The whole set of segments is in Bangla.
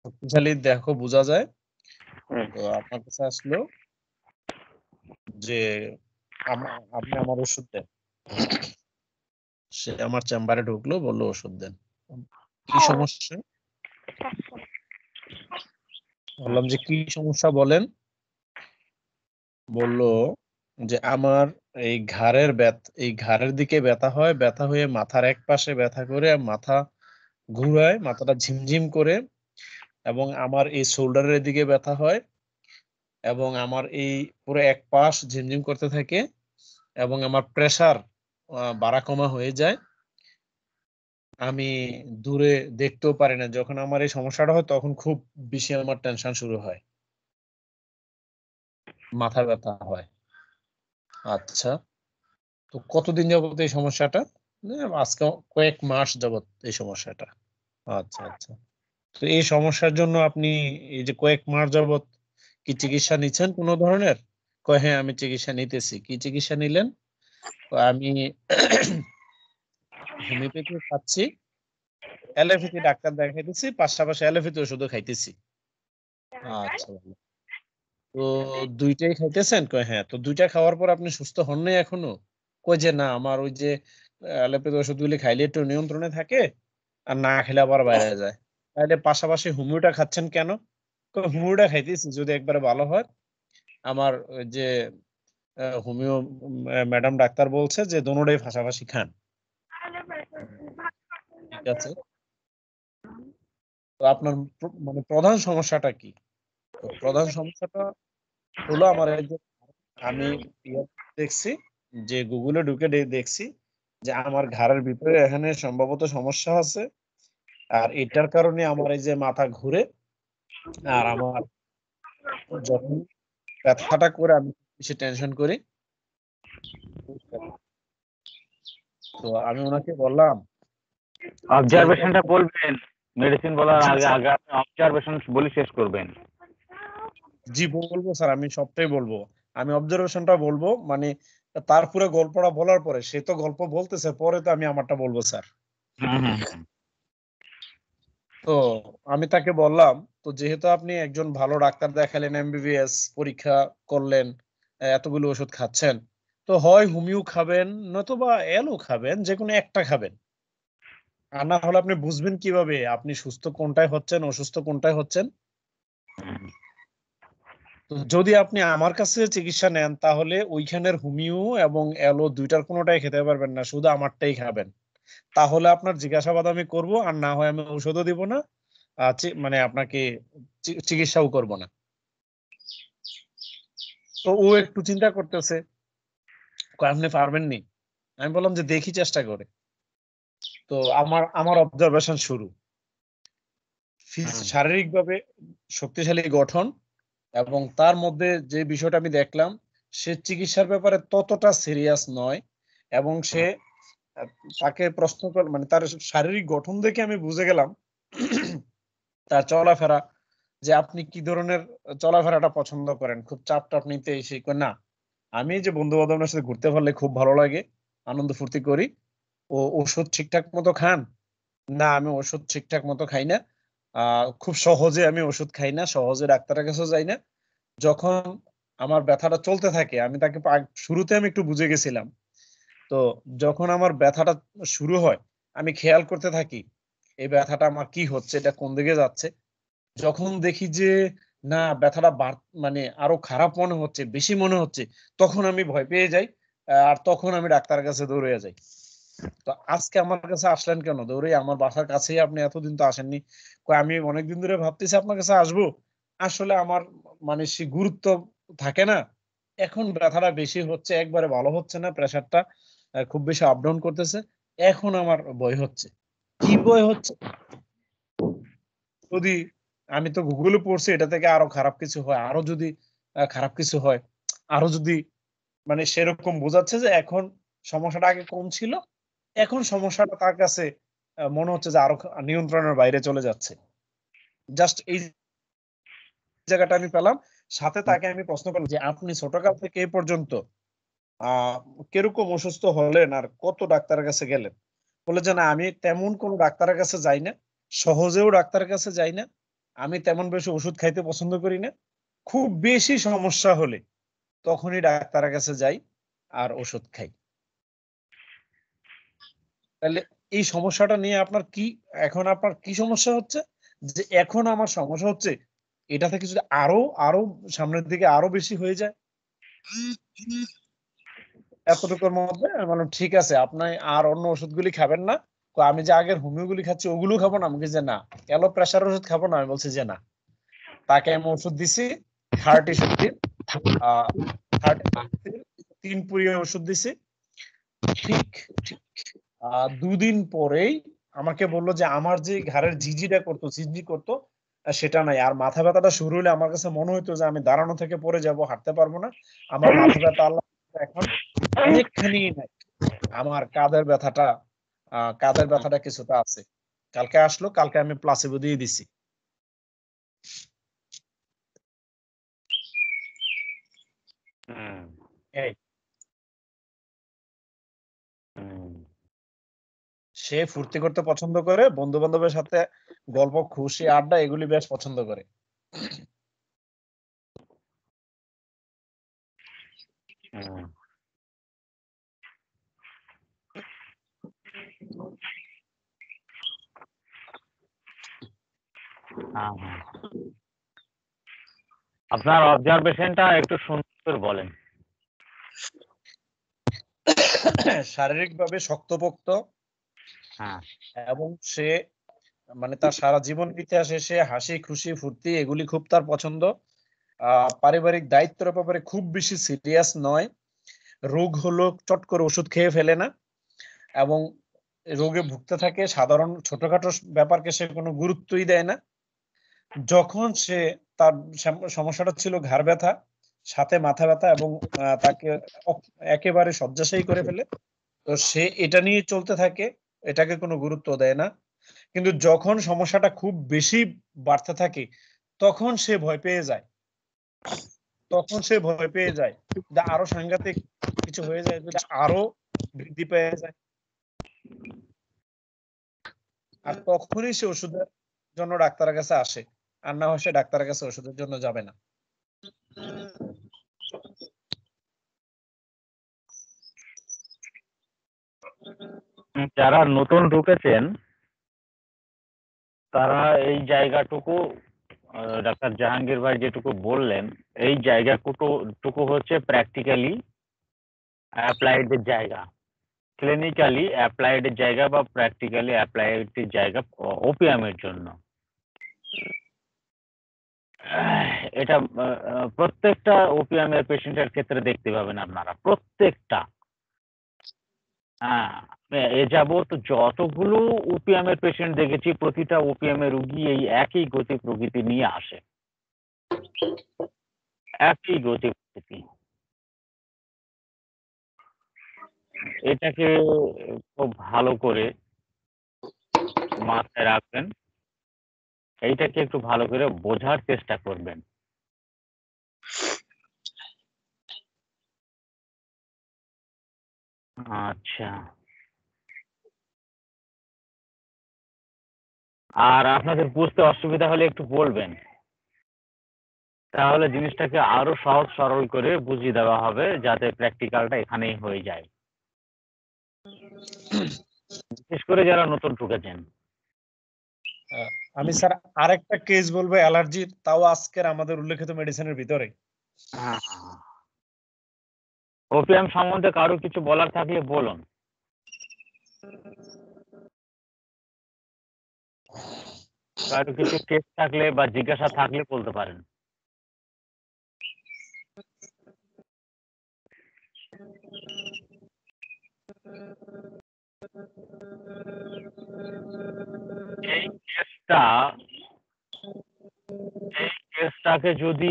শক্তিশালী দেখো বোঝা যায়। হুম। তো আপনার কাছে আসলো যে আপনি আমার ওষুধ দেন। সে আমার চেম্বারে ঢুকলো, বললো ওষুধ দেন। কি সমস্যা? বললাম যে কি সমস্যা বলেন। বলল যে আমার এই ঘাড়ের দিকে ব্যথা হয়, ব্যথা হয়ে মাথার এক পাশে ব্যথা করে, মাথা ঘুরায়, মাথাটা ঝিমঝিম করে, এবং আমার এই শোল্ডারের দিকে ব্যথা হয়, এবং আমার এই পুরো এক পাশ ঝিমঝিম করতে থাকে, এবং আমার প্রেসার বাড়া কমা হয়ে যায়। আমি দূরে দেখতেও পারি না। যখন আমার এই সমস্যাটা হয় তখন খুব বেশি আমার টেনশন শুরু হয়, মাথা ব্যথা হয়। আচ্ছা, তো কতদিন যাবত এই সমস্যাটা? আজকে কয়েক মাস যাবত এই সমস্যাটা। আচ্ছা আচ্ছা, তো এই সমস্যার জন্য আপনি এই যে কয়েক মাস যাবত কি চিকিৎসা নিচ্ছেন কোনো ধরনের? কয় হ্যাঁ আমি চিকিৎসা নিতেছি। কি চিকিৎসা নিলেন? কয় আমি হোমিওপ্যাথি খাচ্ছি, অ্যালোপ্যাথি ডাক্তার দেখাইতেছি, পাশাপাশি অ্যালোপ্যাথি ওষুধও খাইতেছি। আচ্ছা ভালো। তো দুইটাই খাইতেছেন? কয় হ্যাঁ। তো দুইটা খাওয়ার পর আপনি সুস্থ হন নাই এখনো? কয় যে না, আমার ওই যে অ্যালোপ্যাথি ওষুধগুলি খাইলে একটু নিয়ন্ত্রণে থাকে, আর না খেলে আবার বাইরে যায়। তাইলে পাশাপাশি হোমিওটা খাচ্ছেন কেন? কয় হোমিওটা খাইতেছি যদি একবারে ভালো হয়। আমার ওই যে হোমিও ম্যাডাম ডাক্তার বলছে যে দোনোটাই পাশাপাশি খান। ঠিক আছে। তো আপনার মানে প্রধান সমস্যাটা কি? তো প্রধান সমস্যাটা হলো আমার এই যে আমি দেখছি যে গুগলে ঢুকে দেখছি যে আমার ঘাড়ের ভিতরে এখানে সম্ভবত সমস্যা আছে, আর এটার কারণে আমার এই যে মাথা ঘুরে, আর আমার যখন ব্যথাটা করে আমি বেশি টেনশন করি। তো আমি ওনাকে বললাম যেহেতু অবজারভেশনটা বলবেন, মেডিসিন বলার জি আগে স্যার, আগে আপনি অবজারভেশন বলে শেষ করবেন। জি বলবো স্যার, আমি সবটাই বলবো। আমি অবজারভেশনটা বলবো, মানে তার পুরো গল্পটা বলার পরে সে তো গল্প বলতেছে, পরে তো আমি আমারটা বলবো স্যার। হুম হুম হুম। তো আমি তাকে বললাম, তো যেহেতু আপনি একজন ভালো ডাক্তার দেখালেন, এমবিবিএস পরীক্ষা করলেন, এতগুলো ওষুধ খাচ্ছেন, তো হয় হোমিও খাবেন নতুবা এলো খাবেন, যে কোনো একটা খাবেন। আর না হলে আপনি বুঝবেন কিভাবে আপনি সুস্থ কোনটায় হচ্ছেন, অসুস্থ কোনটায় হচ্ছেন? তো যদি আপনি আমার কাছে চিকিৎসা নেন তাহলে ওইখানের হোমিও এবং এলো দুইটার কোনোটাই খেতে পারবেন না, শুধু আমারটাই খাবেন। তাহলে আপনার জিজ্ঞাসাবাদ আমি করব, আর না হয় আমি ঔষধও দিব না, মানে আপনাকে চিকিৎসাও করব না। তো ও একটু চিন্তা করতেছে, কয় আপনি পারবেন নি? আমি বললাম যে দেখি চেষ্টা করে। তো আমার আমার অবজারভেশন শুরু, হুম। শারীরিকভাবে শক্তিশালী গঠন, এবং তার মধ্যে যে বিষয়টা আমি দেখলাম, সে চিকিৎসার ব্যাপারে ততটা সিরিয়াস নয়, এবং সে আহ, তাকে প্রশ্ন কর মানে তার শারীরিক গঠন দেখে আমি বুঝে গেলাম তার চলাফেরা, যে আপনি কি ধরনের চলাফেরাটা পছন্দ করেন, খুব চাপ টাপ নিতে এসে না, আমি যে বন্ধু বান্ধবের সাথে ঘুরতে পারলে খুব ভালো লাগে, আনন্দ ফুর্তি করি। ও ওষুধ ঠিকঠাক মতো খান? না, আমি ওষুধ ঠিকঠাক মতো খাই না। খুব সহজে আমি ওষুধ খাই না, সহজে ডাক্তারের কাছে যাই না। যখন আমার ব্যথাটা চলতে থাকে, আমি তাকে শুরুতে আমি একটু বুঝে গেছিলাম। তো যখন আমার ব্যথাটা শুরু হয়, আমি খেয়াল করতে থাকি এই ব্যথাটা আমার কি হচ্ছে, এটা কোন দিকে যাচ্ছে। যখন দেখি যে না, ব্যথাটা মানে আরো খারাপ মনে হচ্ছে, বেশি মনে হচ্ছে, তখন আমি ভয় পেয়ে যাই। আর তখন আমি ডাক্তারের কাছে দৌড়ে যাই। তো আজকে আমার কাছে আসলেন কেন দৌড়ে? আমার বাসার কাছেই, আপনি এতদিন তো আসেননি। আমি অনেকদিন ধরে ভাবতেছি আপনার কাছে আসবো। আসলে আমার মানে সে গুরুত্ব থাকে না। এখন ব্যথাটা বেশি হচ্ছে, একবারে ভালো হচ্ছে না, প্রেসারটা খুব বেশি আপ ডাউন করতেছে। এখন আমার ভয় হচ্ছে। কি ভয় হচ্ছে? যদি আমি তো গুগলে পড়ছি এটা থেকে আরো খারাপ কিছু হয়, আরো যদি খারাপ কিছু হয়, আরো যদি, মানে সেরকম বোঝাচ্ছে যে এখন সমস্যাটা আগে কম ছিল, এখন সমস্যাটা তার কাছে মনে হচ্ছে যে আরো নিয়ন্ত্রণের বাইরে চলে যাচ্ছে। জাস্ট এই জায়গাটা আমি পেলাম। সাথে তাকে আমি প্রশ্ন করলাম যে আপনি ছোটকাল থেকে এই পর্যন্ত আহ কিরকম অসুস্থ হলেন আর কত ডাক্তারের কাছে গেলেন? বলে যে না, আমি তেমন কোনো ডাক্তারের কাছে যাই না, সহজেও ডাক্তারের কাছে যাই না, আমি তেমন বেশি ওষুধ খাইতে পছন্দ করি না। খুব বেশি সমস্যা হলে তখনই ডাক্তারের কাছে যাই আর ওষুধ খাই। তাহলে এই সমস্যাটা নিয়ে এখন আপনার কি সমস্যা হচ্ছে? যে এখন আমার সমস্যা হচ্ছে এটা থেকে যদি আরো সামনের দিকে আরো বেশি হয়ে যায়, এতটুকুর মধ্যে আমি বললাম ঠিক আছে, আপনি আর অন্য ওষুধগুলি খাবেন না। আমি যে আগের হোমিওগুলি খাচ্ছি ওগুলো খাবো না। আমাকে যে না, এলো প্রেশার ওষুধ খাবো না, আমি বলছি যে না। তাকে আমি ওষুধ দিছি 30 3 পুরিয়া ওষুধ দিছি। ঠিক ঠিক 2 দিন পরেই আমাকে বললো যে আমার যে ঘাড়ের ঝিঝি করতো সেটা নাই। আর মাথা ব্যথাটা শুরু হলে আমার কাছে মনে হতো যে আমি দাঁড়ানো থেকে পড়ে যাব, হাঁটতে পারবো না। আমার মাথা ব্যথা আল্লাহ এখন অনেকখানি নাই। আমার কাঁধের ব্যথাটা কিছুটা আছে। কালকে আসলো, কালকে আমি প্লাসিবো দিয়ে দিছি। এই সে ফুর্তি করতে পছন্দ করে, বন্ধু বান্ধবের সাথে গল্প খুশি আড্ডা এগুলি বেশ পছন্দ করে। আপনার অবজারভেশনটা একটু সুন্দর করে বলেন। শারীরিকভাবে শক্তপোক্ত হ্যাঁ, এবং সে মানে তার সারা জীবন ইতিহাসে সে হাসি খুশি ফুর্তি এগুলি খুব তার পছন্দ। পারিবারিক দায়িত্বের ব্যাপারে খুব বেশি সিরিয়াস নয়। রোগ হলো চট করে ওষুধ খেয়ে ফেলে না এবং রোগে ভুগতে থাকে। সাধারণ ছোটখাটো ব্যাপারকে সে কোনো গুরুত্বই দেয় না। যখন সে তার সমস্যাটা ছিল ঘাড় ব্যথা সাথে মাথা ব্যথা এবং তাকে একেবারে শয্যাশায়ী করে ফেলে, তো সে এটা নিয়ে চলতে থাকে, এটাকে কোনো গুরুত্ব দেয় না। কিন্তু যখন সমস্যাটা খুব বেশি বাড়তে থাকে তখন সে ভয় পেয়ে যায়। যে আরো সাংঘাতিক কিছু হয়ে যায়, যদি আরো বৃদ্ধি পেয়ে যায়, আর তখনই সে ওষুধের জন্য ডাক্তারের কাছে আসে। আর না হয় সে ডাক্তারের কাছে ওষুধের জন্য যাবে না। যারা নতুন ঢুকেছেন তারা এই জায়গাটুকু ডাক্তার জাহাঙ্গীর ভাই যেটুকু বললেন, এই জায়গাটুকু হচ্ছে প্র্যাকটিক্যালি অ্যাপ্লাইডের জায়গা, ক্লিনিক্যালি অ্যাপ্লাইডের জায়গা বা প্র্যাকটিক্যালি অ্যাপ্লাইডের জায়গা ওপিয়ামের জন্য। এটা প্রত্যেকটা ওপিয়ামের পেশেন্টের ক্ষেত্রে দেখতে পাবেন আপনারা, প্রত্যেকটা। হ্যাঁ, এ যাবৎ যতগুলো ওপিয়ামের পেশেন্ট দেখেছি প্রতিটা ওপিয়ামের রুগী এই একই গতি প্রকৃতি নিয়ে আসে, একই গতি প্রকৃতি। এটাকে খুব ভালো করে মাথায় রাখবেন, এইটাকে একটু ভালো করে বোঝার চেষ্টা করবেন। আচ্ছা, আর আপনাদের বুঝতে অসুবিধা হলে একটু বলবেন, তাহলে জিনিসটাকে আরো সহজ সরল করে বুঝিয়ে দেওয়া হবে, যাতে প্র্যাকটিক্যালটা এখানেই হয়ে যায়, বিশেষ করে যারা নতুন ঢুকেছেন। আমি স্যার আরেকটা কেস বলবো অ্যালার্জির, তাও আজকের আমাদের উল্লেখিত মেডিসিনের ভিতরে। ওপিয়াম সম্বন্ধে কারো কিছু বলার থাকলে বলুন। কারো কিছু কেস থাকলে বা জিজ্ঞাসা থাকলে বলতে পারেন। এই কেসটাকে যদি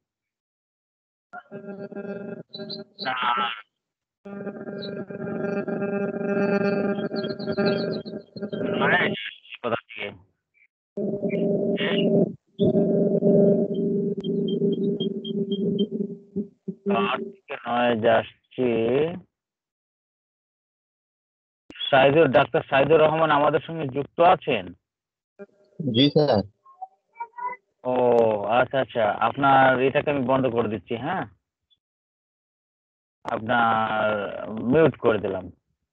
কোথা থেকে নয় যাচ্ছে, ডাক্তার সাইদুর রহমান আমাদের সঙ্গে যুক্ত আছেন? জি স্যার। ও আচ্ছা আচ্ছা, আপনার এটাকে আমি বন্ধ করে দিচ্ছি। হ্যাঁ, আপনার মিউট করে দিলাম।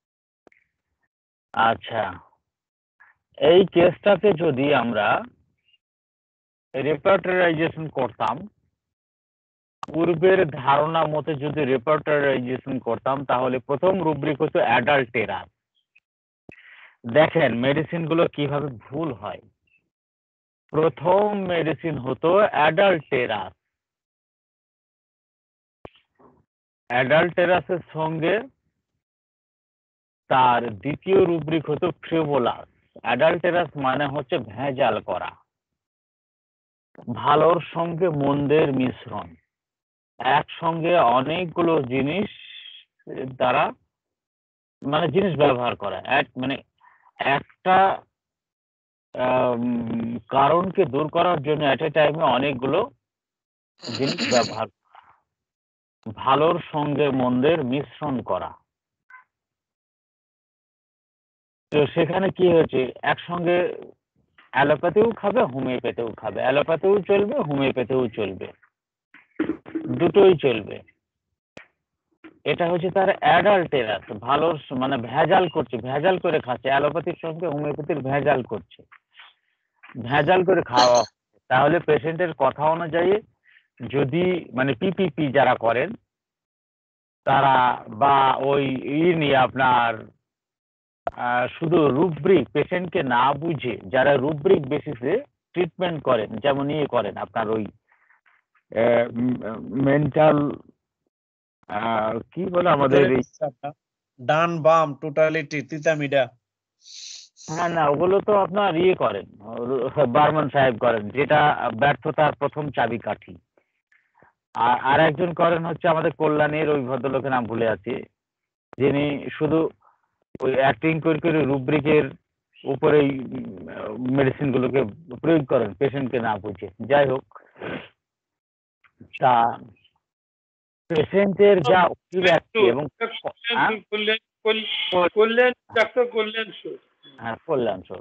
আচ্ছা, এই কেসটাতে যদি আমরা রেপার্টারাইজেশন করতাম, পূর্বের ধারণা মতে যদি রেপার্টারাইজেশন করতাম, তাহলে প্রথম রুব্রিক হচ্ছে অ্যাডাল্টেরাস। দেখেন মেডিসিন গুলো কিভাবে ভুল হয়। প্রথম মেডিসিন হতো অ্যাডাল্টেরাস, অ্যাডাল্টেরাসের সঙ্গে তার দ্বিতীয় রুব্রিক হতো ফ্রিভোলাস। অ্যাডাল্টেরাস মানে হচ্ছে ভেজাল করা, ভালোর সঙ্গে মন্দের মিশ্রণ, একসঙ্গে অনেকগুলো জিনিস দ্বারা মানে জিনিস ব্যবহার করা, মানে একটা কারণকে দূর করার জন্য এট এ টাইমে অনেকগুলো জিনিস ব্যবহার করা, ভালোর সঙ্গে মন্দের মিশ্রণ করা। তো সেখানে কি হয়েছে, একসঙ্গে অ্যালোপ্যাথিও খাবে, হোমিওপ্যাথিও খাবে, অ্যালোপ্যাথিও চলবে, হোমিওপ্যাথিও চলবে, দুটোই চলবে। এটা হচ্ছে তার অ্যাডাল্টেরাস, ভালোর মানে ভেজাল করছে, ভেজাল করে খাচ্ছে, অ্যালোপ্যাথির সঙ্গে হোমিওপ্যাথির ভেজাল করছে, ভেজাল করে খাওয়া। তাহলে পেশেন্টের কথা অনুযায়ী যদি মানে পিপিপি যারা করেন তারা, বা ওই নিয়ে আপনার শুধু রুব্রিক পেশেন্টকে না বুঝে যারা রুব্রিক বেসিসে ট্রিটমেন্ট করেন, যেমন ইয়ে করেন আপনার ওই মেন্টাল কি বলে আমাদের এই, ডান বাম টোটালিটি তিতামিডা। হ্যাঁ না, ওগুলো তো আপনার ইয়ে করেন, বার্মান সাহেব করেন, যেটা ব্যর্থতার প্রথম চাবিকাঠি। আর একজন করেন হচ্ছে আমাদের কল্যাণীর ওই ভদ্রলোকের নাম ভুলে আছি, যিনি শুধু ওই অ্যাক্টিং করে করে রুব্রিকের উপরেই মেডিসিন গুলোকে প্রয়োগ করেন পেশেন্টকে না বুঝে। যাই হোক, তা পেশেন্টের যা অভিব্যক্তি এবং কল্যাণ স্যার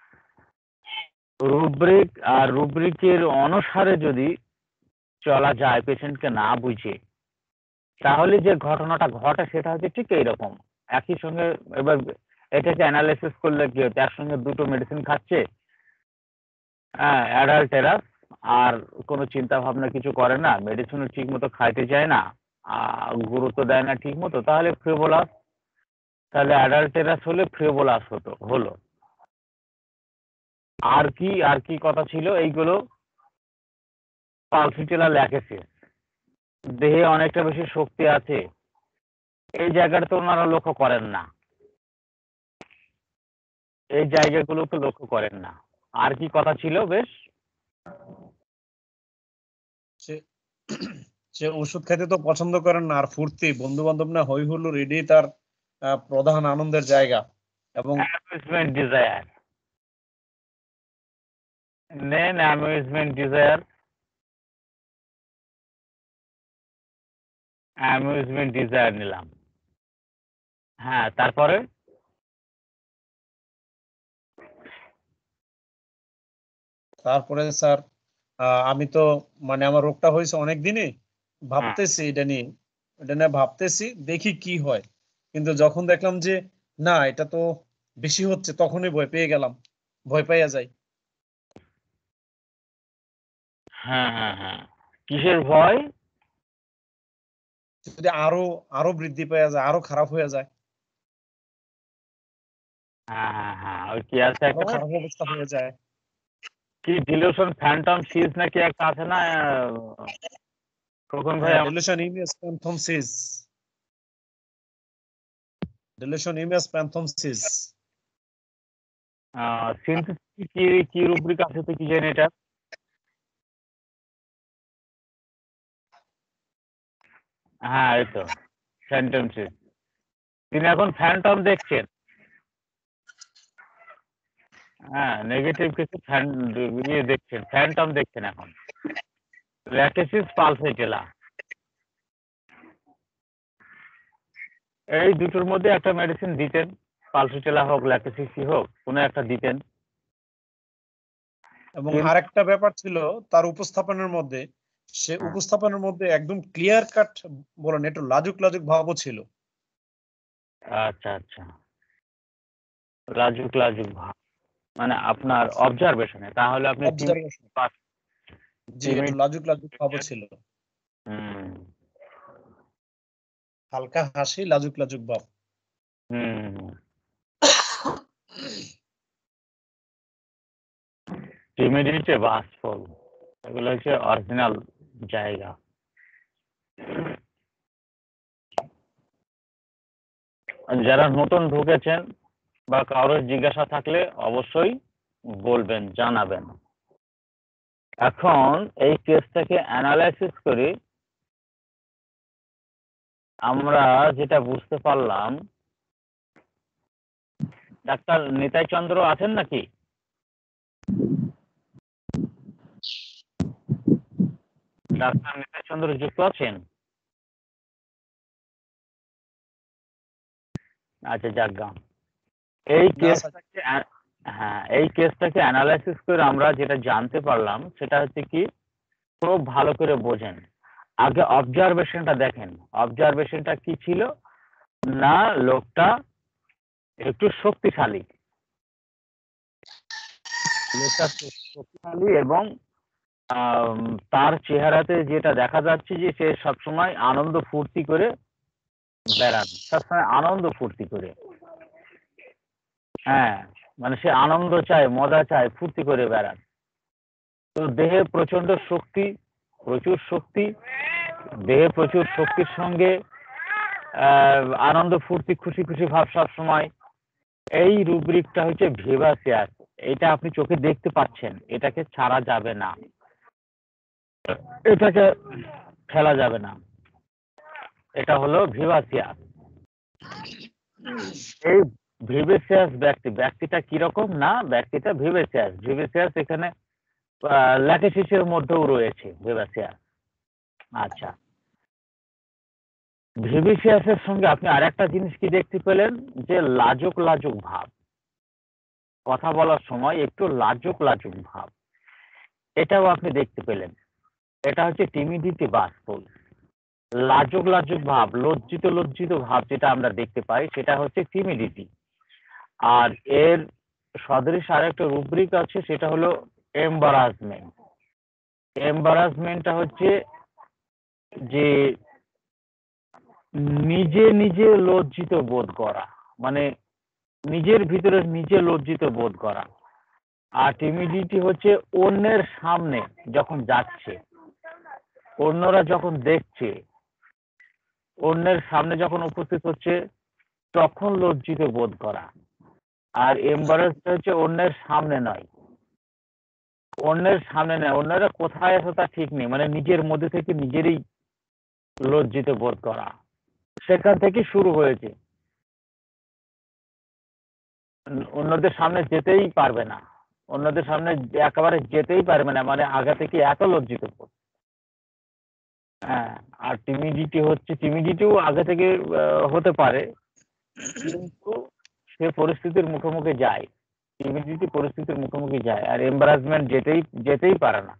রুব্রিক আর রুব্রিকের অনুসারে যদি চলা যায় পেশেন্টকে না বুঝে, তাহলে যে ঘটনাটা ঘটে সেটা হচ্ছে ঠিক এইরকম। একই সঙ্গে এবার এটাকে অ্যানালাইসিস করলে কি হচ্ছে, একসঙ্গে দুটো মেডিসিন খাচ্ছে, হ্যাঁ অ্যাডাল্টেরাস, আর কোনো চিন্তা ভাবনা কিছু করে না, মেডিসিনও ঠিক মতো খাইতে চায় না, গুরুত্ব দেয় না ঠিক মতো, তাহলে ফ্রিভোলাস, তাহলে অ্যাডাল্টেরাস হলে ফ্রিভোলাস হলো। আর কি কথা ছিল, এইগুলো পালসিটেলা ল্যাকেসিস, দেহে অনেকটা বেশি শক্তি আছে, এই জায়গাটা তো ওনারা লক্ষ্য করেন না, এই জায়গাগুলোকে লক্ষ্য করেন না। আর কি কথা ছিল বেশ, সে ওষুধ খেতে তো পছন্দ করেন না, আর ফুর্তি বন্ধু বান্ধব না হই হুল্লোড় এটাই তার প্রধান আনন্দের জায়গা। এবং অ্যামিউজমেন্ট ডিজায়ার নেন, অ্যামিউজমেন্ট ডিজায়ার, অ্যামিউজমেন্ট ডিজায়ার নিলাম। হ্যাঁ, তারপরে স্যার আমি তো মানে আমার রোগটা হয়েছে অনেক দিনে, ভাবতেছি এটা নিয়ে ভাবতেছি দেখি কি হয়, কিন্তু যখন দেখলাম যে না এটা তো বেশি হচ্ছে, তখনই ভয় পেয়ে গেলাম, ভয় পাইয়া যাই। হ্যাঁ হ্যাঁ হ্যাঁ, কিসের ভয়? যদি আরো আরো বৃদ্ধি পাওয়া যায়, আরো খারাপ হয়ে যায়, হ্যাঁ হ্যাঁ হ্যাঁ, ওই কি আছে আরো একটা না, খারাপ অবস্থা হয়ে যায়। কি ডিলিউশন ফ্যান্টম সিজ নাকি একটা আছে না, খোকন ভাই? হ্যাঁ, delusion image phantom sees, delusion image phantom sees. Synthesis কি রুব্রিক আছে তো কি জানি এটা? হ্যাঁ, এই তো ফ্যান্টম সিজ। তিনি এখন ফ্যান্টম দেখছেন, হ্যাঁ নেগেটিভ কিছু ইয়ে দেখছেন, ফ্যান্টম দেখছেন এখন। ল্যাকেসিস পালসেটেলা, এই দুটোর মধ্যে একটা মেডিসিন দিতেন, পালসেটেলা হোক ল্যাকেসিসই হোক, কোনো একটা দিতেন। এবং কিন্তু আরেকটা ব্যাপার ছিল তার উপস্থাপনের মধ্যে, সে হ্যাঁ, উপস্থাপনের মধ্যে একদম ক্লিয়ার কাট বলেন, একটু লাজুক লাজুক ভাবও ছিল। আচ্ছা, আচ্ছা। লাজুক, লাজুক ভাব। মানে আপনার অবজারভেশনে। তাহলে আপনি অবজারভেশন, জি, একটু টিমিড লাজুক লাজুক ভাবও ছিল। হুম, হালকা হাসি, লাজুক লাজুক ভাব। হুম। Timidity bashful. এগুলো হচ্ছে অরিজিনাল জায়গা। যারা নতুন ঢুকেছেন বা কারোর জিজ্ঞাসা থাকলে অবশ্যই বলবেন, জানাবেন। এখন এই কেসটাকে অ্যানালাইসিস করে আমরা যেটা বুঝতে পারলাম, ডাক্তার নিতাই চন্দ্র আছেন নাকি? ডাক্তার নিতাই চন্দ্র যুক্ত আছেন? আচ্ছা, যাজ্ঞা। এই না স্যার, কেসটাকে হ্যাঁ, এই কেসটাকে অ্যানালাইসিস করে আমরা যেটা জানতে পারলাম সেটা হচ্ছে কি, খুব ভালো করে বোঝেন। আগে অবজারভেশনটা দেখেন। অবজারভেশনটা কি ছিল? না, লোকটা একটু শক্তিশালী। লোকটা শক্তিশালী এবং তার চেহারাতে যেটা দেখা যাচ্ছে যে সে সবসময় আনন্দ ফুর্তি করে বেড়ান, সবসময় আনন্দ ফুর্তি করে। হ্যাঁ, মানে সে আনন্দ চায়, মজা চায়, ফুর্তি করে বেড়ান। তো দেহে প্রচন্ড শক্তি, প্রচুর শক্তি, দেহে প্রচুর শক্তির সঙ্গে আনন্দ ফুর্তি খুশি খুশি ভাব সব সময়। এই রুব্রিকটা হচ্ছে ভিভাসিয়াস। এটা আপনি চোখে দেখতে পাচ্ছেন, এটাকে ছাড়া যাবে না, এটাকে ফেলা যাবে না। এটা হলো ভিভাসিয়াস। এই ভিভাসিয়াস ব্যক্তিটা কিরকম? না, ব্যক্তিটা ভিভাসিয়াস। ভিভাসিয়াস এখানে ল্যাটিসিসের মধ্যেও রয়েছে ভিভাসিয়াস। আচ্ছা, ভিভিসিয়াসের সঙ্গে আপনি আরেকটা জিনিস কি দেখতে পেলেন? যে লাজুক লাজুক ভাব, কথা বলার সময় একটু লাজুক লাজুক ভাব, এটাও আপনি দেখতে পেলেন। এটা হচ্ছে টিমিডিটি বাসফুল। লাজুক লাজুক ভাব, লজ্জিত লজ্জিত ভাব যেটা আমরা দেখতে পাই সেটা হচ্ছে টিমিডিটি। আর এর সদৃশ আরেকটা রুব্রিক আছে, সেটা হলো এম্বারাসমেন্ট। এম্বারাসমেন্টটা হচ্ছে যে নিজে নিজে লজ্জিত বোধ করা, মানে নিজের ভিতরে নিজে লজ্জিত বোধ করা। আর টিমিডিটি হচ্ছে অন্যের সামনে যখন যাচ্ছে, অন্যরা যখন দেখছে, অন্যের সামনে যখন উপস্থিত হচ্ছে তখন লজ্জিত বোধ করা। আর এম্বারাসড হচ্ছে অন্যের সামনে নয়, অন্যের সামনে নয়, অন্যরা কোথায় আছে তা ঠিক নেই, মানে নিজের মধ্যে থেকে নিজেরই লজ্জিত বোধ করা, সেখান থেকে শুরু হয়েছে। অন্যদের সামনে যেতেই পারবে না, অন্যদের সামনে একেবারে যেতেই পারবে না, মানে আগে থেকে এত লজ্জিত বোধ। হ্যাঁ, আর টিমিডিটিও আগে থেকে হতে পারে, কিন্তু সে পরিস্থিতির মুখোমুখি যায়, টিমিডিটি পরিস্থিতির মুখোমুখি যায়, আর এম্বারাসমেন্ট যেতেই পারে না,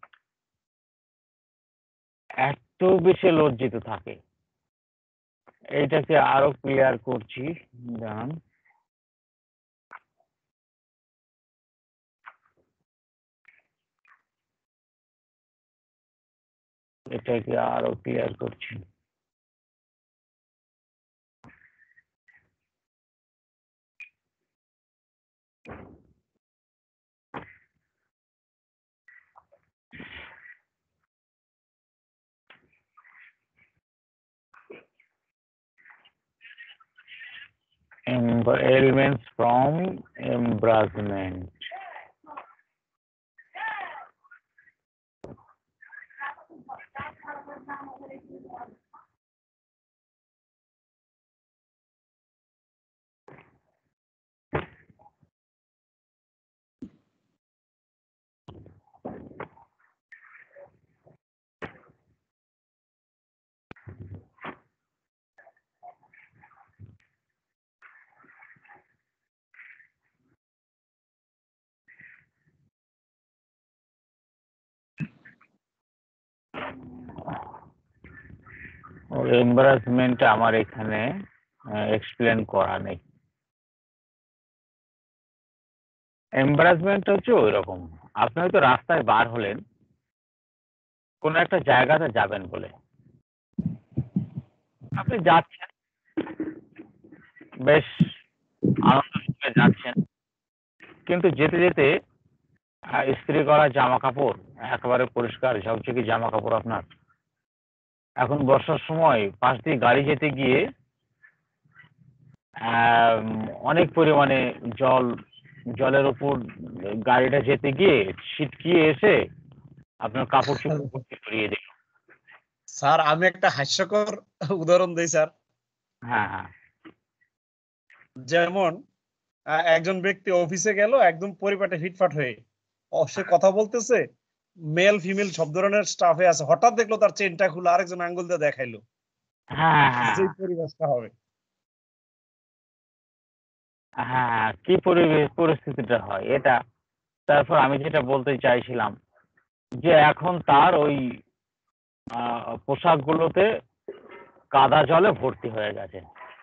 এত বেশি লজ্জিত থাকে। এইটাকে আরো ক্লিয়ার করছি, জান। এটাকে আরো ক্লিয়ার করছি। Ailments from embarrassment. ওর এম্বারাসমেন্ট আমার এখানে এক্সপ্লেন করা নেই। এম্বারাসমেন্ট হচ্ছে ওই রকম, আপনি হয়তো রাস্তায় বার হলেন কোন একটা জায়গাতে যাবেন বলে, আপনি যাচ্ছেন বেশ আনন্দের সঙ্গে যাচ্ছেন, কিন্তু যেতে যেতে ইস্ত্রি করা জামা কাপড়, একেবারে পরিষ্কার ঝকঝকে জামা কাপড় আপনার, এখন বর্ষার সময় পাশ দিয়ে গাড়ি যেতে গিয়ে অনেক পরিমাণে জলের উপর গাড়িটা যেতে গিয়ে ছিটকিয়ে এসে আপনার কাপড় চোপড় জড়িয়ে দিল। স্যার আমি একটা হাস্যকর উদাহরণ দিই স্যার। হ্যাঁ হ্যাঁ যেমন একজন ব্যক্তি অফিসে গেল একদম পরিপাটে ফিটফাট হয়ে, সে কথা বলতেছে, মেল ফিমেল সব ধরনের স্টাফে আছে, হঠাৎ দেখলো তার চেনটা খুলে আরেকজন আঙ্গুল দিয়ে দেখাইলো, হ্যাঁ হ্যাঁ যেই পরিবেশটা হবে। হ্যাঁ, কি পরিস্থিতিটা হয় এটা। তারপর আমি যেটা বলতে চাইছিলাম যে এখন তার ওই পোশাকগুলোতে কাদা জলে ভর্তি হয়ে গেছে।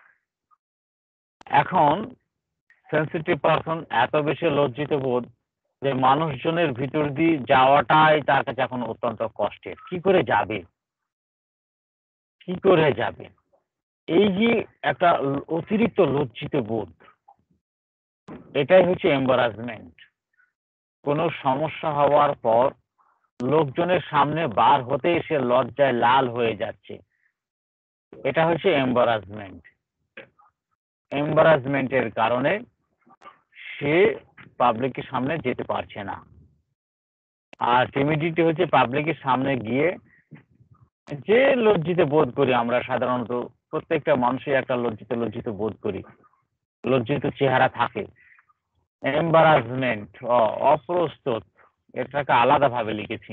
এখন সেন্সিটিভ পারসন এত বেশি লজ্জিত বোধ যে মানুষজনের ভিতর দিয়ে যাওয়াটাই তার কাছে এখন অত্যন্ত কষ্টের। কি করে যাবে, কি করে যাবে? এই যে একটা অতিরিক্ত লজ্জিত বোধ, এটাই হচ্ছে এম্বারাসমেন্ট। কোনো সমস্যা হওয়ার পর লোকজনের সামনে বার হতে সে লজ্জায় লাল হয়ে যাচ্ছে, এটা হচ্ছে এম্বারাসমেন্ট। এম্বারাসমেন্টের কারণে সে পাবলিকের সামনে যেতে পারছে না। আর টিমিডিটি হচ্ছে পাবলিকের সামনে গিয়ে যে লজ্জিত বোধ করি আমরা, সাধারণত প্রত্যেকটা মানুষই একটা লজ্জিত বোধ করি, লজ্জিত চেহারা থাকে। এম্বারাসমেন্ট, অপ্রস্তুত, এটাকে আলাদাভাবে লিখেছি।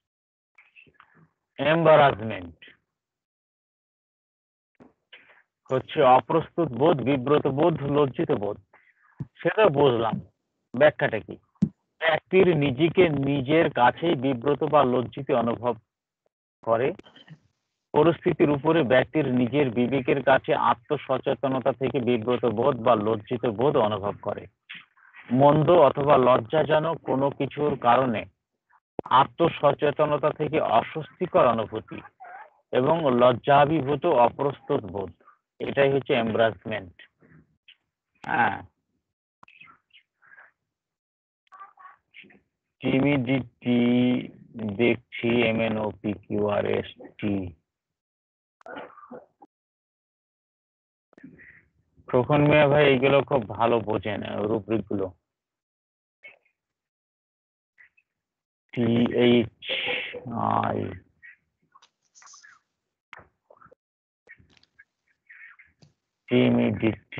এম্বারাসমেন্ট হচ্ছে অপ্রস্তুত বোধ, বিব্রত বোধ, লজ্জিত বোধ। সেটা বুঝলাম, ব্যাখ্যাটা কি? ব্যক্তির নিজেকে নিজের কাছেই বিব্রত বা লজ্জিত অনুভব করে, পরিস্থিতির উপরে ব্যক্তির নিজের বিবেকের কাছে আত্মসচেতনতা থেকে বিব্রত বোধ বা লজ্জিত বোধ অনুভব করে। মন্দ অথবা লজ্জাজনক কোনো কিছুর কারণে আত্মসচেতনতা থেকে অস্বস্তিকর অনুভূতি এবং লজ্জাভিভূত অপ্রস্তুত বোধ, এটাই হচ্ছে এম্বারাসমেন্ট। হ্যাঁ, টিমিডিটি দেখছি, MNOPQRST। খোকন মিয়া ভাই এগুলো খুব ভালো বোঝেন, রুব্রিক গুলো। THI টিমিডিটি,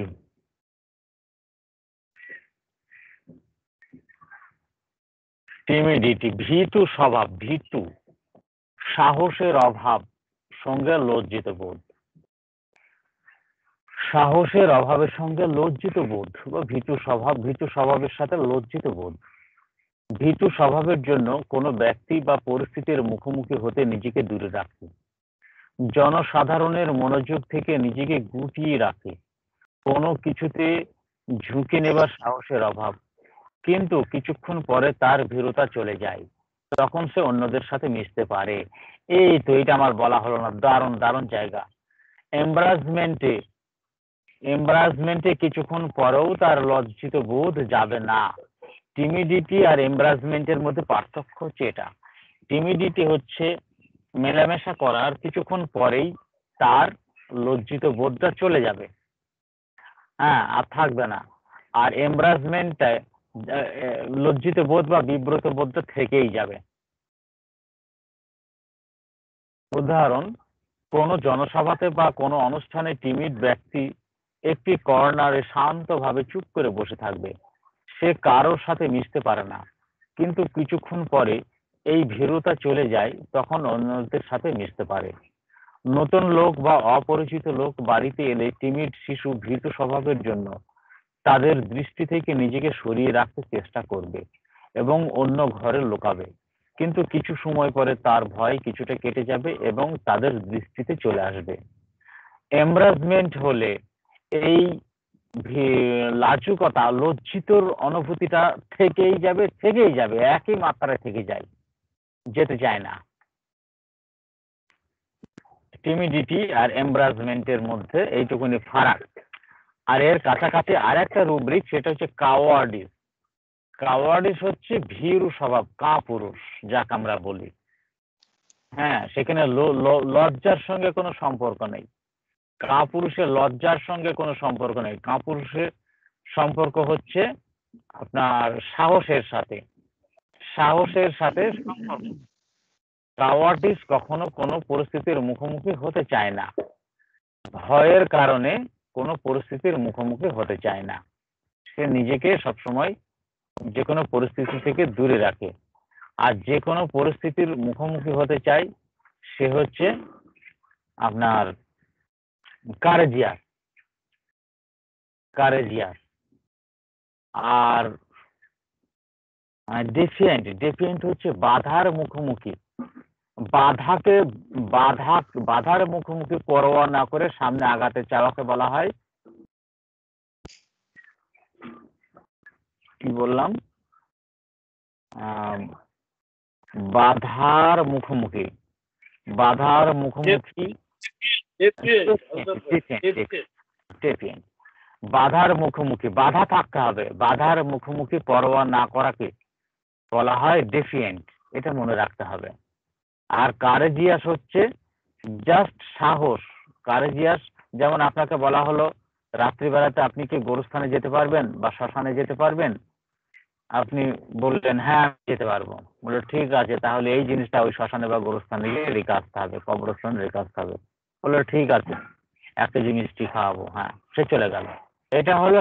টিমিডিটি ভীতু স্বভাব, ভীতু, সাহসের অভাব সঙ্গে লজ্জিত বোধ। সাহসের অভাবের সঙ্গে লজ্জিত বোধ বা ভীতু স্বভাব, ভীতু স্বভাবের সাথে লজ্জিত বোধ। ভীতু স্বভাবের জন্য কোনো ব্যক্তি বা পরিস্থিতির মুখোমুখি হতে নিজেকে দূরে রাখে, জনসাধারণের মনোযোগ থেকে নিজেকে গুটিয়ে রাখে, কোনো কিছুতে ঝুঁকি নেবার সাহসের অভাব। কিন্তু কিছুক্ষণ পরে তার ভীরুতা চলে যায়, তখন সে অন্যদের সাথে মিশতে পারে। এই তো, এটা আমার বলা হলো না, দারুণ দারুণ জায়গা। এম্বারাসমেন্টে, এম্বারাসমেন্টে কিছুক্ষণ পরেও তার লজ্জিত বোধ যাবে না। টিমিডিটি আর এম্বারাসমেন্টের মধ্যে পার্থক্য হচ্ছে এটা। টিমিডিটি হচ্ছে মেলামেশা করার কিছুক্ষণ পরেই তার লজ্জিত বোধটা চলে যাবে, হ্যাঁ, আর থাকবে না। আর এম্বারাসমেন্টটায় লজ্জিত বোধ বা বিব্রত বোধটা থেকেই যাবে। উদাহরণ, কোনো জনসভাতে বা কোনো অনুষ্ঠানে টিমিড ব্যক্তি একটি কর্নারে শান্তভাবে চুপ করে বসে থাকবে, সে কারোর সাথে মিশতে পারে না, কিন্তু কিছুক্ষণ পরে এই ভীরুতা চলে যায়, তখন অন্যদের সাথে মিশতে পারে। নতুন লোক বা অপরিচিত লোক বাড়িতে এলে টিমিড শিশু ভীতু স্বভাবের জন্য তাদের দৃষ্টি থেকে নিজেকে সরিয়ে রাখতে চেষ্টা করবে এবং অন্য ঘরে লুকাবে। কিন্তু কিছু সময় পরে তার ভয় কিছুটা কেটে যাবে এবং তাদের দৃষ্টিতে চলে আসবে। এমব্রাসমেন্ট হলে এই লাজুকতা, লজ্জিতর অনুভূতিটা থেকেই যাবে, একই মাত্রায় থেকে যায়, যেতে চায় না। টিমিডিটি আর এমব্রাসমেন্টের মধ্যে এইটুকুনি ফারাক। আর এর কাছাকাছি আরেকটা রুব্রিক, সেটা হচ্ছে কাওয়ার্ডিস। কাওয়ার্ডিস হচ্ছে ভীরু স্বভাব, কাপুরুষ যাকে আমরা বলি। হ্যাঁ, সেখানে লজ্জার সঙ্গে কোনো সম্পর্ক নেই। কাপুরুষের লজ্জার সঙ্গে কোনো সম্পর্ক নেই। কাপুরুষের সম্পর্ক হচ্ছে আপনার সাহসের সাথে, সম্পর্ক। কাওয়ার্ডিস কখনো কোনো পরিস্থিতির মুখোমুখি হতে চায় না, ভয়ের কারণে কোনো পরিস্থিতির মুখোমুখি হতে চায় না। সে নিজেকে সবসময় যে কোনো পরিস্থিতি থেকে দূরে রাখে। আর যে কোনো পরিস্থিতির মুখোমুখি হতে চায় সে হচ্ছে আপনার কারেজিয়াস। আর ডেফিয়েন্ট হচ্ছে বাধার মুখোমুখি। বাধার মুখোমুখি পরোয়া না করে সামনে আগাতে চাওয়াকে বলা হয়, কি বললাম, বাধার মুখোমুখি। বাধার মুখোমুখি, বাধা থাকতে হবে, বাধার মুখোমুখি পরোয়া না করাকে বলা হয় ডেফিয়েন্ট। এটা মনে রাখতে হবে। আর কারেজিয়াস হচ্ছে জাস্ট সাহস। কারেজিয়াস, যেমন আপনাকে বলা হলো রাত্রিবেলাতে আপনি কি গোরস্থানে যেতে পারবেন বা শ্মশানে যেতে পারবেন? আপনি বললেন হ্যাঁ আমি যেতে পারবো। বললো ঠিক আছে, তাহলে এই জিনিসটা ওই শ্মশানে বা গোরস্থানে গিয়ে রেখে আসতে হবে, কবরস্থানে রেখে আসতে হবে। বললো ঠিক আছে, একটা জিনিসটি খাওয়াবো। হ্যাঁ, সে চলে গেল। এটা হলো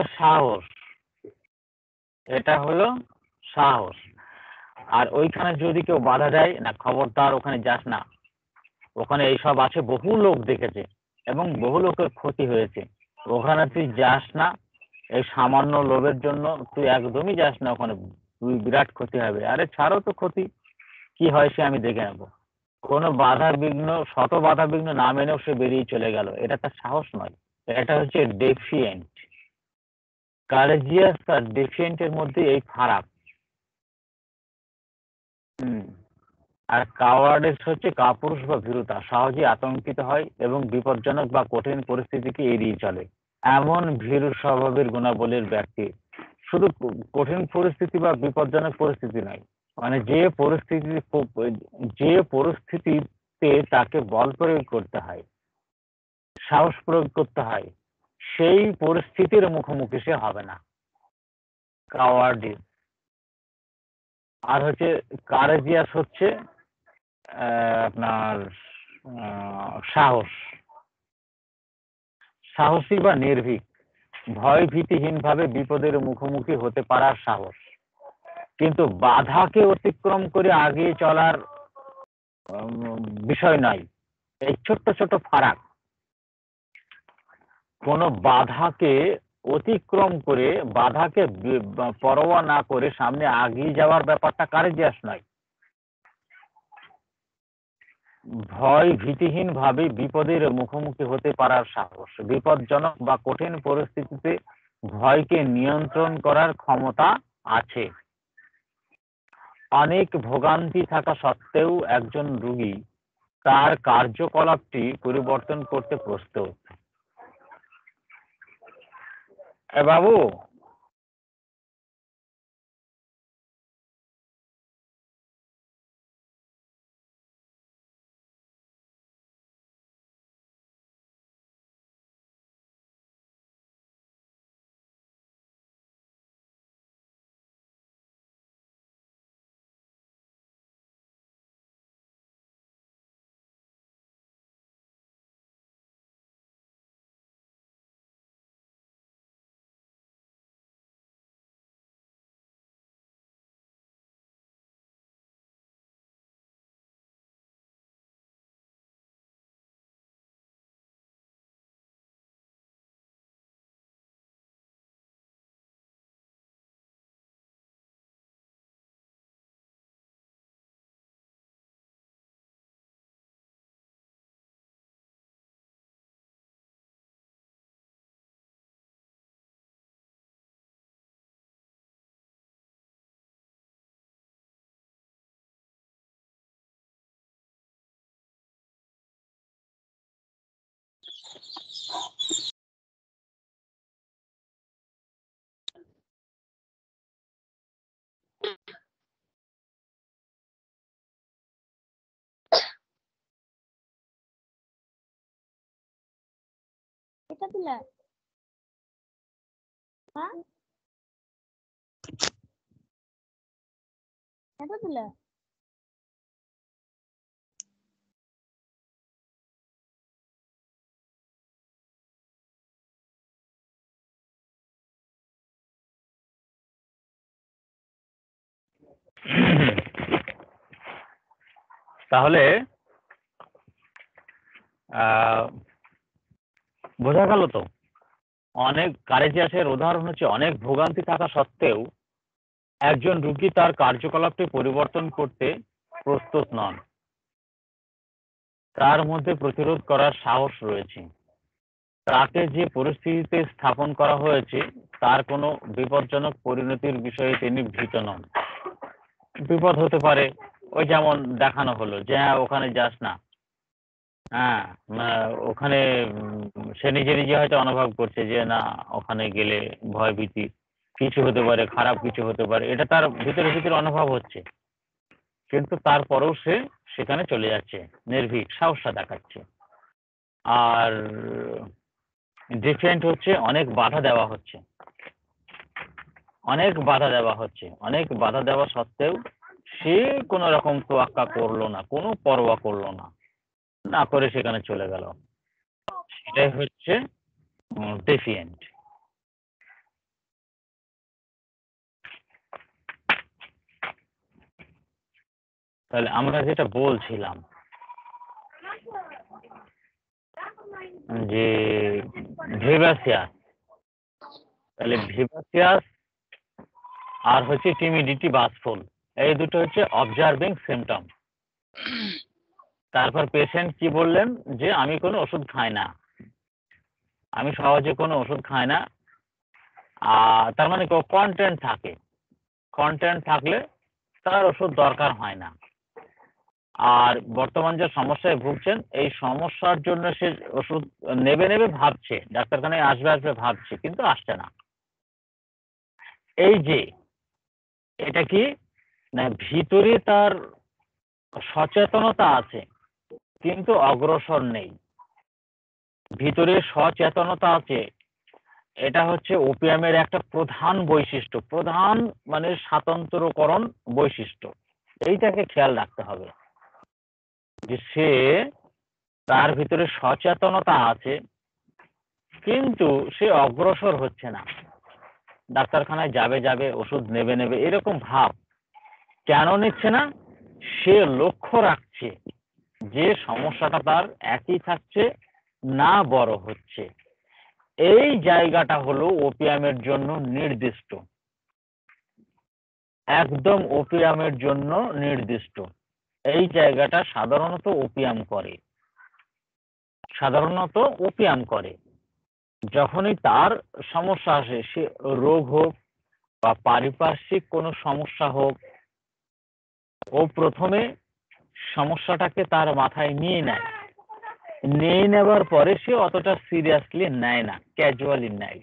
সাহস। আর ওইখানে যদি কেউ বাধা দেয়, না খবরদার ওখানে যাস না, ওখানে এইসব আছে, বহু লোক দেখেছে এবং বহু লোকের ক্ষতি হয়েছে, ওখানে তুই যাস না, এই সামান্য লোভের জন্য তুই একদমই যাস না ওখানে, তুই বিরাট ক্ষতি হবে। আরে ছাড়ো তো ক্ষতি, কি হয় সে আমি দেখে নেবো। কোনো শত বাধা বিঘ্ন না মেনেও সে বেরিয়ে চলে গেল, এটা তার সাহস নয়, এটা হচ্ছে ডেফিয়েন্ট। কারেজিয়াস আর ডেফিয়েন্টের মধ্যে এই ফারাক। আর কাওয়ার্ডিস হচ্ছে কাপুরুষ বা ভীরুতা, সহজে আতঙ্কিত হয় এবং বিপজ্জনক বা কঠিন পরিস্থিতিকে এড়িয়ে চলে। এমন ভীরু স্বভাবের গুণাবলীর ব্যক্তি শুধু কঠিন পরিস্থিতি বা বিপজ্জনক পরিস্থিতি নয়, মানে যে পরিস্থিতিতে তাকে বল প্রয়োগ করতে হয়, সাহস প্রয়োগ করতে হয়, সেই পরিস্থিতির মুখোমুখি সে হবে না, কাওয়ার্ডিস। আর হচ্ছে কারেজিয়াস হচ্ছে আপনার সাহসী বা নির্ভীক, ভয় ভীতিহীন ভাবে বিপদের মুখোমুখি হতে পারার সাহস, কিন্তু বাধাকে অতিক্রম করে আগিয়ে চলার বিষয় নয়। এই ছোট্ট ছোট ফারাক। কোন বাধাকে অতিক্রম করে, বাধাকে পরোয়া না করে সামনে আগিয়ে যাওয়ার ব্যাপারটা কারেজিয়াস নয়। ভয় ভীতিহীন ভাবে বিপদের মুখোমুখি হতে পারার সাহস, বিপজ্জনক বা কঠিন পরিস্থিতিতে ভয়কে নিয়ন্ত্রণ করার ক্ষমতা আছে। অনেক ভোগান্তি থাকা সত্ত্বেও একজন রোগী তার কার্যকলাপটি পরিবর্তন করতে প্রস্তুত। বাবু, এটা দিলা হ্যাঁ এটা দিলা তাহলে বোঝা গেল তো অনেক কারেজিয়াসের উদাহরণ হচ্ছে অনেক ভোগান্তি থাকা সত্ত্বেও একজন রোগী তার কার্যকলাপটি পরিবর্তন করতে প্রস্তুত নন, তার মধ্যে প্রতিরোধ করার সাহস রয়েছে। তাকে যে পরিস্থিতিতে স্থাপন করা হয়েছে তার কোনো বিপজ্জনক পরিণতির বিষয়ে তিনি ভীত নন। বিপদ হতে পারে, ওই যেমন দেখানো হলো যে হ্যাঁ ওখানে যাস না, হ্যাঁ ওখানে সে নিজে নিজে হয়তো অনুভব করছে যে না ওখানে গেলে ভয় ভীতি কিছু হতে পারে, খারাপ কিছু হতে পারে, এটা তার ভিতরে ভিতরে অনুভব হচ্ছে, কিন্তু তারপরেও সে সেখানে চলে যাচ্ছে, নির্ভীক সাহসটা দেখাচ্ছে। আর ডিফেন্ট হচ্ছে অনেক বাধা দেওয়া হচ্ছে, অনেক বাধা দেওয়া হচ্ছে, অনেক বাধা দেওয়া সত্ত্বেও সে কোনো রকম তোয়াক্কা করলো না, কোনো পরোয়া করলো না, না করে সেখানে চলে গেল, সেটাই হচ্ছে ডেফিয়েন্ট। তাহলে আমরা যেটা বলছিলাম যে ভিভাসিয়াস, তাহলে ভিভাসিয়াস আর হচ্ছে টিমিডিটি বাসফুল, এই দুটো হচ্ছে অবজার্ভিং সিমটম। তারপর পেশেন্ট কি বললেন যে আমি কোনো ওষুধ খাই না, আমি সহজে কোনো ওষুধ খাই না। তার মানে কন্টেন্ট থাকে, কন্টেন্ট থাকলে তার ওষুধ দরকার হয় না। আর বর্তমান যে সমস্যায় ভুগছেন এই সমস্যার জন্য সে ওষুধ নেবে নেবে ভাবছে, ডাক্তারখানায় আসবে আসবে ভাবছে, কিন্তু আসছে না। এই যে এটা কি না, ভিতরে তার সচেতনতা আছে কিন্তু অগ্রসর নেই, ভিতরে সচেতনতা আছে, এটা হচ্ছে ওপিয়ামের একটা প্রধান বৈশিষ্ট্য, প্রধান মানে স্বাতন্ত্র্যকরণ বৈশিষ্ট্য। এইটাকে খেয়াল রাখতে হবে যে সে তার ভিতরে সচেতনতা আছে কিন্তু সে অগ্রসর হচ্ছে না, ডাক্তারখানায় যাবে যাবে ওষুধ নেবে নেবে এরকম ভাব। কেন নিচ্ছে না? সে লক্ষ্য রাখছে যে সমস্যাটা তার একই থাকছে, না বড় হচ্ছে। এই জায়গাটা হলো ওপিয়ামের জন্য নির্দিষ্ট, একদম ওপিয়ামের জন্য নির্দিষ্ট। এই জায়গাটা সাধারণত ওপিয়াম করে, সাধারণত ওপিয়াম করে যখনই তার সমস্যা আসে, সে রোগ হোক বা পারিপার্শ্বিক কোনো সমস্যা হোক, ও প্রথমে সমস্যাটাকে তার মাথায় নিয়ে নেয়, নিয়ে নেবার পরে সে অতটা সিরিয়াসলি নেয় না, ক্যাজুয়ালি নেয়।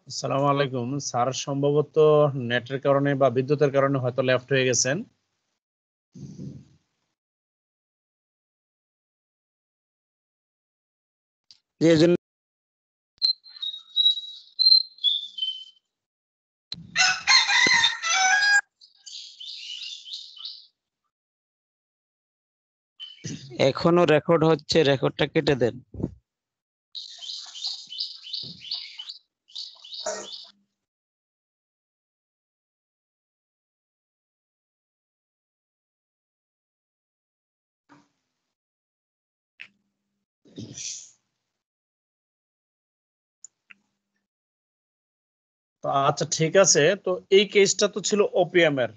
আসসালামু আলাইকুম স্যার, সম্ভবত নেটের কারণে বা বিদ্যুতের কারণে হয়তো লেফট হয়ে গেছেন। এই জন্য এখনো রেকর্ড হচ্ছে, রেকর্ডটা কেটে দেন। তো আচ্ছা ঠিক আছে, তো এই কেসটা তো ছিল ওপিএম এর।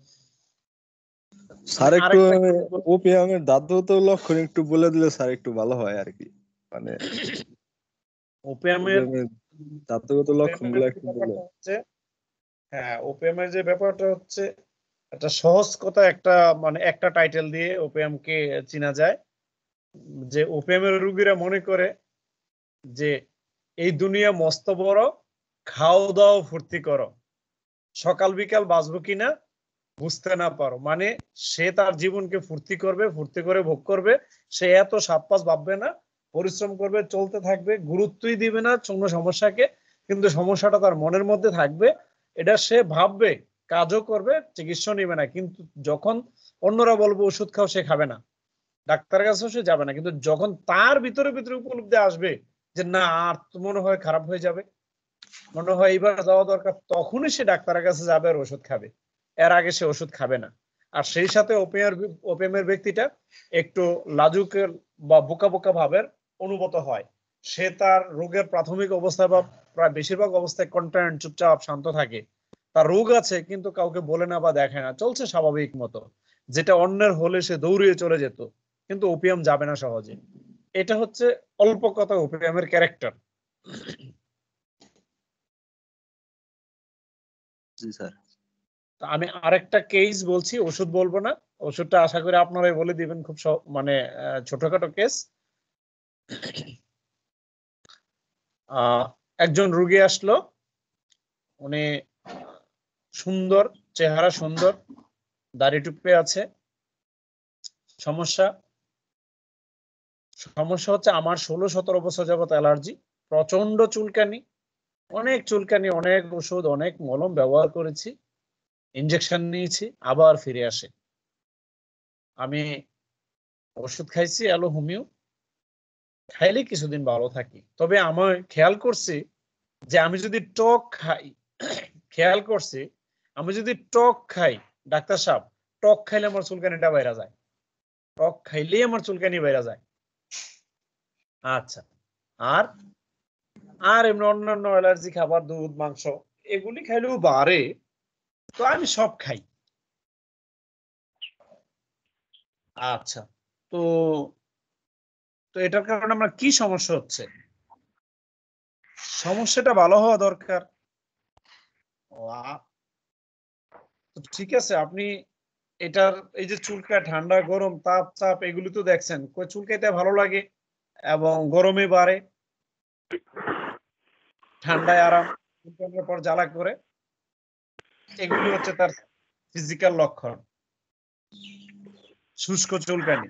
স্যার আমি একটু আরেকটা case বলছি। ওপিএমের দাদু তো লক্ষণ একটু বলে দিলে স্যার একটু ভালো হয় আর কি, মানে ওপিএম এর ওপিএমের দাদুগত লক্ষণগুলো একটু বলে। ব্যাপারটা হচ্ছে, হ্যাঁ ওপিএম এর যে ব্যাপারটা হচ্ছে, একটা সহজ কথা, একটা মানে একটা টাইটেল দিয়ে ওপিএম কে চেনা যায়। যে ওপিএম এর রোগীরা মনে করে যে এই দুনিয়া মস্ত বড়, খাও দাও ফুর্তি করো, সকাল বিকাল বাঁচবো কিনা বুঝতে না পারো। মানে সে তার জীবনকে ফুর্তি করবে, ফুর্তি করে ভোগ করবে, সে এত সাত পাঁচ ভাববে না, পরিশ্রম করবে, চলতে থাকবে, গুরুত্বই দিবে না কোনো সমস্যাকে, কিন্তু সমস্যাটা তার মনের মধ্যে থাকবে, এটা সে ভাববে, কাজও করবে, চিকিৎসা নিবে না। কিন্তু যখন অন্যরা বলবে ওষুধ খাও, সে খাবে না, ডাক্তারের কাছেও সে যাবে না। কিন্তু যখন তার ভিতরে ভিতরে উপলব্ধি আসবে যে না আর তো মনে হয় খারাপ হয়ে যাবে, মনে হয় এইবার যাওয়া দরকার, তখনই সে ডাক্তারের কাছে যাবে আর ওষুধ খাবে, এর আগে সে ওষুধ খাবে না। আর সেই সাথে ওপিএমের ব্যক্তিটা একটু লাজুকের বা বোকা বোকা ভাবের অনুভূত হয়। সে তার রোগের প্রাথমিক অবস্থায় বা প্রায় বেশিরভাগ অবস্থায় কন্টেন্ট চুপচাপ শান্ত থাকে, তার রোগ আছে কিন্তু কাউকে বলে না বা দেখায় না, চলছে স্বাভাবিক মতো। যেটা অন্যের হলে সে দৌড়িয়ে চলে যেত, কিন্তু ওপিএম যাবে না সহজে। এটা হচ্ছে অল্প কথা ওপিএমের ক্যারেক্টার। জি স্যার। আমি আরেকটা কেস বলছি, ওষুধ বলবো না, ওষুধটা আশা করি আপনারাই বলে দিবেন, খুব মানে ছোটখাটো কেস। একজন রুগী আসলো, উনি সুন্দর চেহারা, সুন্দর দাড়ি টুপে আছে। সমস্যা সমস্যা হচ্ছে আমার 16-17 বছর যাবত অ্যালার্জি, প্রচন্ড চুলকানি, অনেক চুলকানি, অনেক ওষুধ অনেক মলম ব্যবহার করেছি, ইনজেকশন নিয়েছি, আবার ফিরে আসে। আমি ওষুধ খাইছি অ্যালো হোমিও, খাইলে কিছুদিন ভালো থাকি। তবে আমার খেয়াল করছি যে আমি যদি টক খাই, খেয়াল করছি আমি যদি টক খাই, ডাক্তার সাহেব, টক খাইলে আমার চুলকানিটা বাইরে যায়, টক খাইলেই আমার চুলকানি বাইরে যায়। আচ্ছা, আর আর এমনি অন্যান্য অ্যালার্জি খাবার, দুধ মাংস এগুলি খাইলেও বাড়ে, তো আমি সব খাই। আচ্ছা, তো তো এটার কারণে আমরা কি সমস্যা হচ্ছে? সমস্যাটা ভালো হওয়া দরকার। ও, তো ঠিক আছে, আপনি এটার এই যে চুলকায়, ঠান্ডা গরম তাপ চাপ এগুলি তো দেখছেন, চুলকাইতে ভালো লাগে এবং গরমে বাড়ে, ঠান্ডায় আরাম, চুলকানোর পর জ্বালা করে, এগুলি হচ্ছে তার ফিজিক্যাল লক্ষণ, শুষ্ক চুলকানি।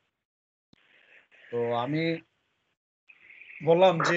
তো আমি বললাম যে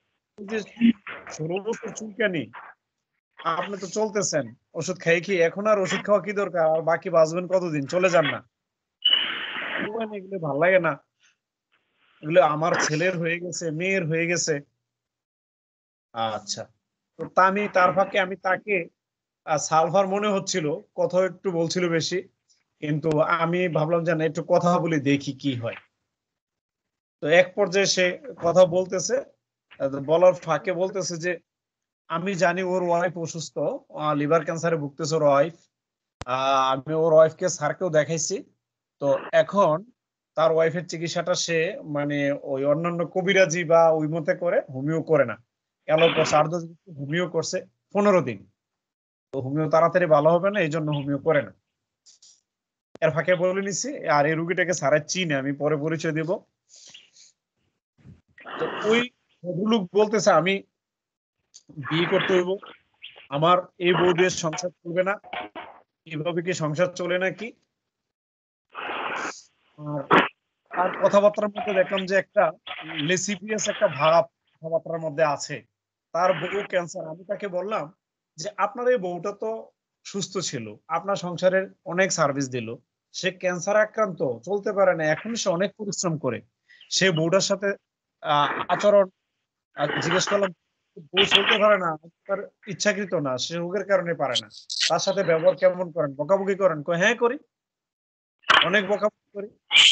চুলকানি, আপনি তো চলতেছেন ওষুধ খাই কি, এখন আর ওষুধ খাওয়া কি দরকার, আর বাকি বাঁচবেন কতদিন, চলে যান না। এগুলো ভালো লাগে না, এগুলো আমার ছেলের হয়ে গেছে, মেয়ের হয়ে গেছে। আচ্ছা, তো তা আমি তার ফাঁকে আমি তাকে সালভার মনে হচ্ছিল, কথা একটু বলছিল বেশি, কিন্তু আমি ভাবলাম যে না, একটু কথা বলে দেখি কি হয়। তো এক পর্যায়ে সে কথা বলতেছে, বলার ফাঁকে বলতেছে যে আমি জানি ওর ওয়াইফ অসুস্থ, লিভার ক্যান্সারে ভুগতেছে ওর ওয়াইফ, আমি ওর ওয়াইফকে স্যারকেও দেখাইছি। তো এখন তার ওয়াইফের চিকিৎসাটা সে মানে ওই অন্যান্য কবিরাজি বা ওই মতে করে, হোমিও করে না, এলো করছে 8-10 দিন, হোমিও করছে 15 দিন। তো হোমিও তাড়াতাড়ি ভালো হবে না, এই জন্য হোমিও করে না। এর ফাঁকে বলে নিছি, আর এই রুগীটাকে স্যারের চিনে, আমি পরে পরিচয় দেব। তো ওই লোক বলতেছে আমি বিয়ে করতে হইব, আমার এই বউ দিয়ে সংসার চলবে না, এইভাবে কি সংসার চলে নাকি? আর তার কথাবার্তার মধ্যে দেখলাম যে একটা লেসিপিয়াস একটা ভাব কথাবার্তার মধ্যে আছে। তার বউ ক্যান্সার। আমি তাকে বললাম যে আপনার এই বউটা তো সুস্থ ছিল, আপনার সংসারের অনেক সার্ভিস দিল, সে ক্যান্সার আক্রান্ত, চলতে পারে না, এখন সে অনেক পরিশ্রম করে, সে বউটার সাথে আচরণ জিজ্ঞেস করলাম, বউ চলতে পারে না, তার ইচ্ছাকৃত না, সে রোগের কারণে পারে না, তার সাথে ব্যবহার কেমন করেন, বকাবকি করেন? কয় হ্যাঁ করি, অনেক বকাবকি করি,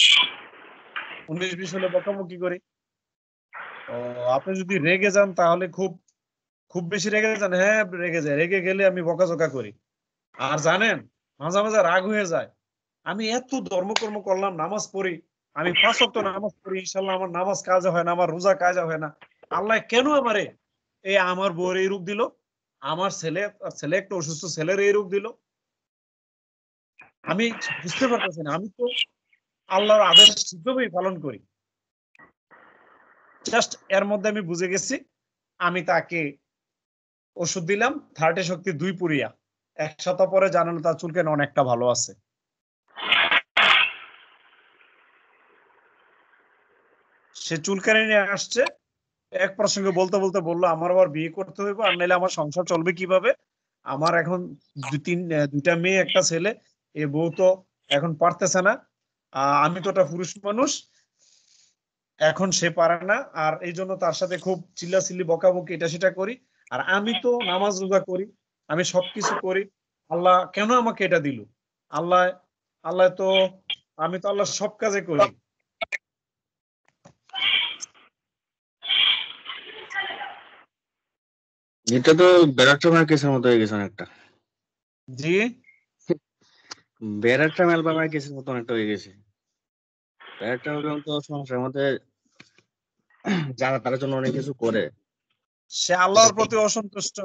19-20 হলে বকাবকি করি। ও, আপনি যদি রেগে যান তাহলে খুব খুব বেশি রেগে যান? হ্যাঁ রেগে যায়, রেগে গেলে আমি বকাঝকা করি। আর জানেন, মাঝে মাঝে রাগ হয়ে যায়। আমি এত ধর্মকর্ম করলাম, নামাজ পড়ি, আমি 5 ওয়াক্ত নামাজ পড়ি, ইনশাল্লাহ আমার নামাজ কাজে হয় না, আমার রোজা কাজে হয় না, আল্লাহ কেন আমারে এই আমার বউর এই রূপ দিল, আমার ছেলে একটা অসুস্থ ছেলের এই রূপ দিল? আমি বুঝতে পারতেছি না। আমি তো আল্লাহর আদেশ ঠিকভাবেই পালন করি। জাস্ট এর মধ্যে আমি বুঝে গেছি, আমি তাকে ওষুধ দিলাম 30 শক্তি 2 পুরিয়া, 1 সপ্তাহ পরে জানালো তার চুলকানি অনেকটা ভালো আছে। সে চুলকানি নিয়ে আসছে, এক প্রসঙ্গে বলতে বলতে বললো আমার আবার বিয়ে করতে হইব, আর নাহলে আমার সংসার চলবে কিভাবে, আমার এখন দুইটা মেয়ে একটা ছেলে, এ বউ তো এখন পারতেছে না, আমি তো একটা পুরুষ মানুষ, এখন সে পারে না, আর এই জন্য তার সাথে খুব চিল্লাচিল্লি বকাবকি এটা সেটা করি। আর আমি তো নামাজ রোজা করি, আমি সবকিছু করি, আল্লাহ কেন আমাকে এটা দিল? আল্লাহ আল্লাহ তো, আমি তো আল্লাহ সব কাজে করি। এটা তো ব্যারাট্রামের কেসের মতো হয়ে গেছে অনেকটা। জি, ব্যারাট্রাম অ্যালবামের কেসের মতো অনেকটা হয়ে গেছে। ব্যারাট্রাম অ্যালবাম তো সংসারের মধ্যে যারা তার জন্য অনেক কিছু করে। সে আল্লাহর প্রতি অসন্তুষ্ট।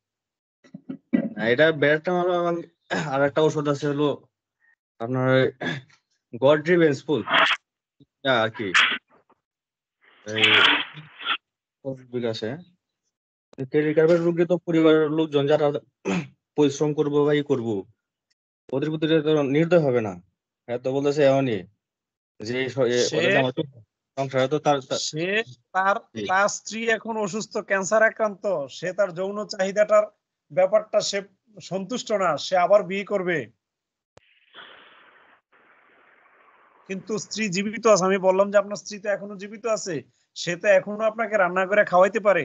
এটা ব্যারাট্রাম অ্যালবাম। আর একটা ওষুধ আছে হলো আপনার গড রিভেঞ্জফুল আর কি, এই বিকাশে টেলিগ্রাফের রোগী তো পরিবারের লোকজন যারা পরিশ্রম করবো বা ই করবো, ওদের প্রতি তো নির্দয় হবে না। হ্যাঁ তো বলতেছে এমনই যে সে ওদের আমার সংসারে তো তার সে তার তার স্ত্রী এখন অসুস্থ, ক্যান্সার আক্রান্ত, সে তার যৌন চাহিদাটার ব্যাপারটা সে সন্তুষ্ট না, সে আবার বিয়ে করবে, কিন্তু স্ত্রী জীবিত আছে। আমি বললাম যে আপনার স্ত্রী তো এখনো জীবিত আছে, সে তো এখনো আপনাকে রান্না করে খাওয়াইতে পারে।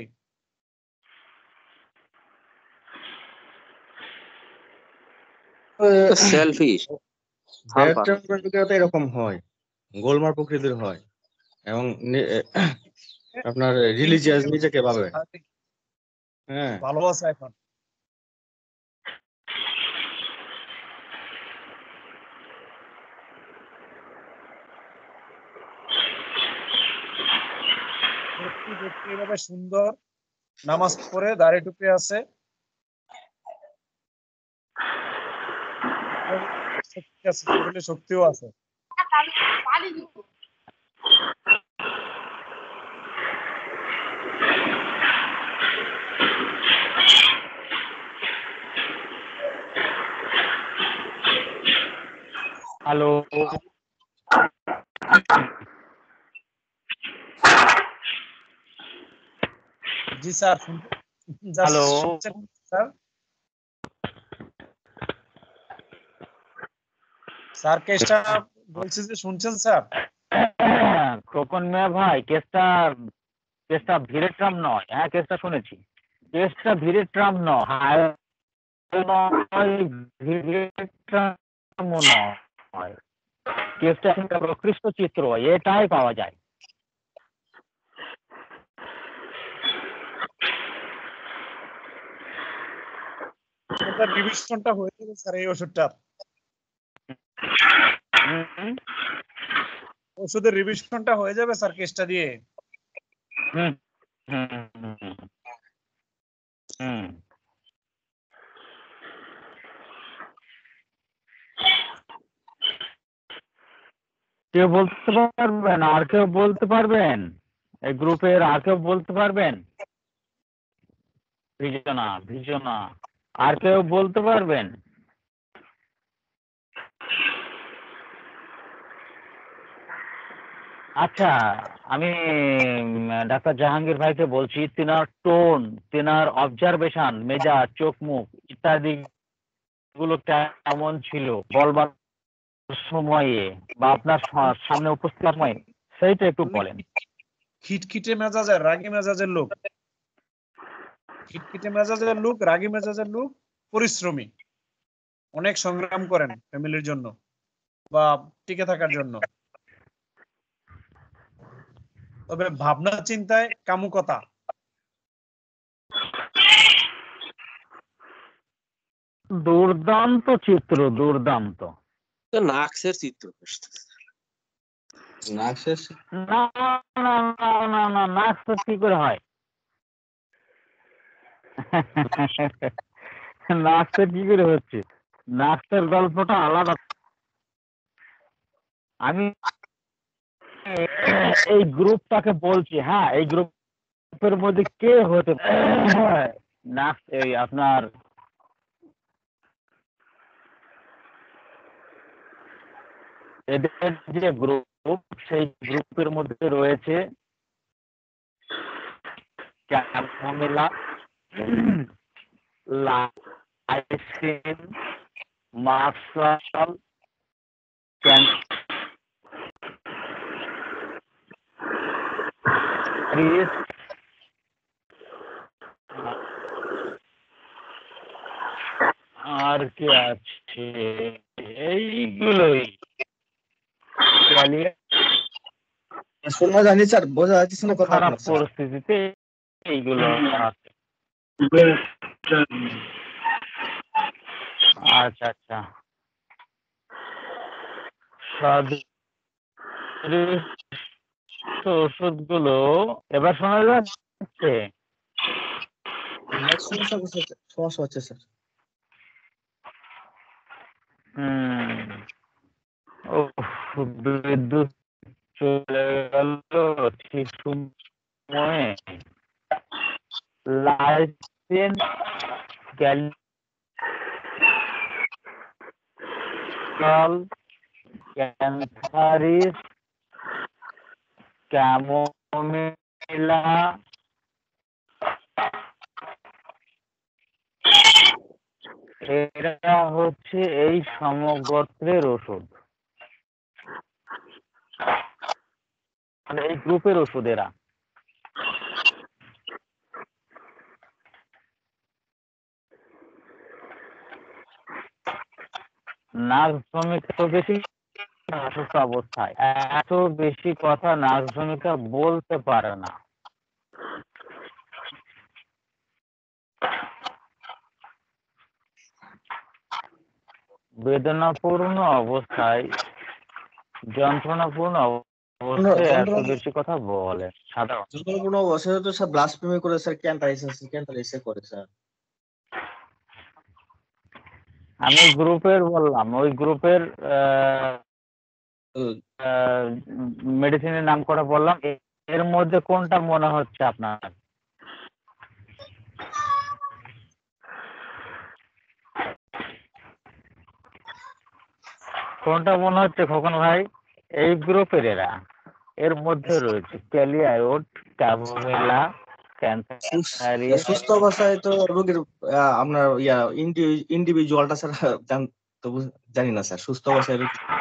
সেলফিশ। ব্যারাট্রাম এরকম হয়, গোলমাল প্রকৃতির হয় এবং আপনার রিলিজিয়াস নিজেকে ভাবে। হ্যাঁ ভালো আছে এখন। সত্যি দেখতে এভাবে সুন্দর, নামাজ পড়ে দাড়ি টুপি আছে, শক্তি আছে, শরীরে শক্তিও আছে। হ্যালো, জি স্যার, হ্যালো, শুনছেন স্যার? স্যার কেসটা বলছি যে শুনছেন স্যার? খোকন মিয়া ভাই, কেসটা ভিড়ের ট্রাম নয়। হ্যাঁ, কেসটা শুনেছি। কেসটা ভিড়ের ট্রাম নয়, ভিড়ের ট্রামও নয়। কেসটা একটা প্রকৃষ্ট চিত্র, এটাই পাওয়া যায়। ওটার রিভিশনটা হয়ে যাবে স্যার, এই ওষুধটার হুম, ওষুধের রিভিশনটা হয়ে যাবে স্যার কেসটা দিয়ে। হুম, হুম, হুম, হুম। কেউ বলতে পারবেন? আর কেউ বলতে পারবেন? এই গ্রুপের আর কেউ বলতে পারবেন? ভিজনা ভিজনা আর কেউ বলতে পারবেন? আচ্ছা, আমি ডাক্তার জাহাঙ্গীর ভাইকে বলছি, তিনার টোন, তিনার অবজারভেশন, মেজাজ, চোখ মুখ ইত্যাদি গুলো কেমন ছিল বলবার সময়ে বা আপনার সামনে উপস্থিত সময়ে, সেইটা একটু বলেন। খিটখিটে মেজাজের, রাগী মেজাজের লোক, খিটখিটে মেজাজের লোক, রাগী মেজাজের লোক, পরিশ্রমী, অনেক সংগ্রাম করেন ফ্যামিলির জন্য বা টিকে থাকার জন্য। তবে ভাবনা চিন্তায় কামুকতা। দুর্দান্ত চিত্র, দুর্দান্ত। তো নাক্সের চিত্র নাক্সের না না না না না, নাক্স তো কি করে হয়? নাক্সের কি করে হচ্ছে? নাক্সের গল্পটা আলাদা। আমি এই গ্রুপটাকে বলছি, হ্যাঁ, এই গ্রুপের মধ্যে কে হতে নাক্স, এই আপনার এদের যে গ্রুপ, সেই গ্রুপের মধ্যে রয়েছে ক্যামোমিলা, লাইসিন, মার্শাল, ক্যান্ট্রিস, আর কি আছে, এইগুলোই। শোনা জানি স্যার, বোঝা যাচ্ছে না কথা খারাপ আপনার স্যার। পরিস্থিতিতে এইগুলো আছে। আচ্ছা আচ্ছা, ওষুধগুলো এবার শোনা যাচ্ছে? সমস্যা হচ্ছে স্যার। ও, বিদ্যুৎ চলে গেল ঠিক সময়ে। লাইসিন, ক্যালসিয়াম, ক্যান্থারিস, ক্যামোমিলা, এরা হচ্ছে এই সমগোত্রের ওষুধ, মানে এই গ্রুপের ওষুধ এরা। নার্ভ শ্রমিক তো বেশি অসুস্থ অবস্থায় এত বেশি কথা নার্ভ শ্রমিকরা বলতে পারে না। বেদনাপূর্ণ অবস্থায়, যন্ত্রণাপূর্ণ অবস্থায় এত বেশি কথা বলে সাধারণ। যন্ত্রণাপূর্ণ অবস্থায় তো স্যার ব্লাসফেমি করে স্যার, ক্যান্টারিস করে স্যার। আমি গ্রুপের বললাম, ওই গ্রুপের মেডিসিনের নাম করে বললাম, এর মধ্যে কোনটা মনে হচ্ছে আপনার? কোনটা মনে হচ্ছে খোকন ভাই? এই গ্রুপের এরা, এর মধ্যে রয়েছে ক্যালিয়ায়োড, ক্যামোমিলা, ক্যান্থারিস। সুস্থ অবস্থায় তো রোগীর আপনার ইন্ডিভিজুয়ালটা স্যার তো জানি না স্যার, সুস্থ অবস্থায়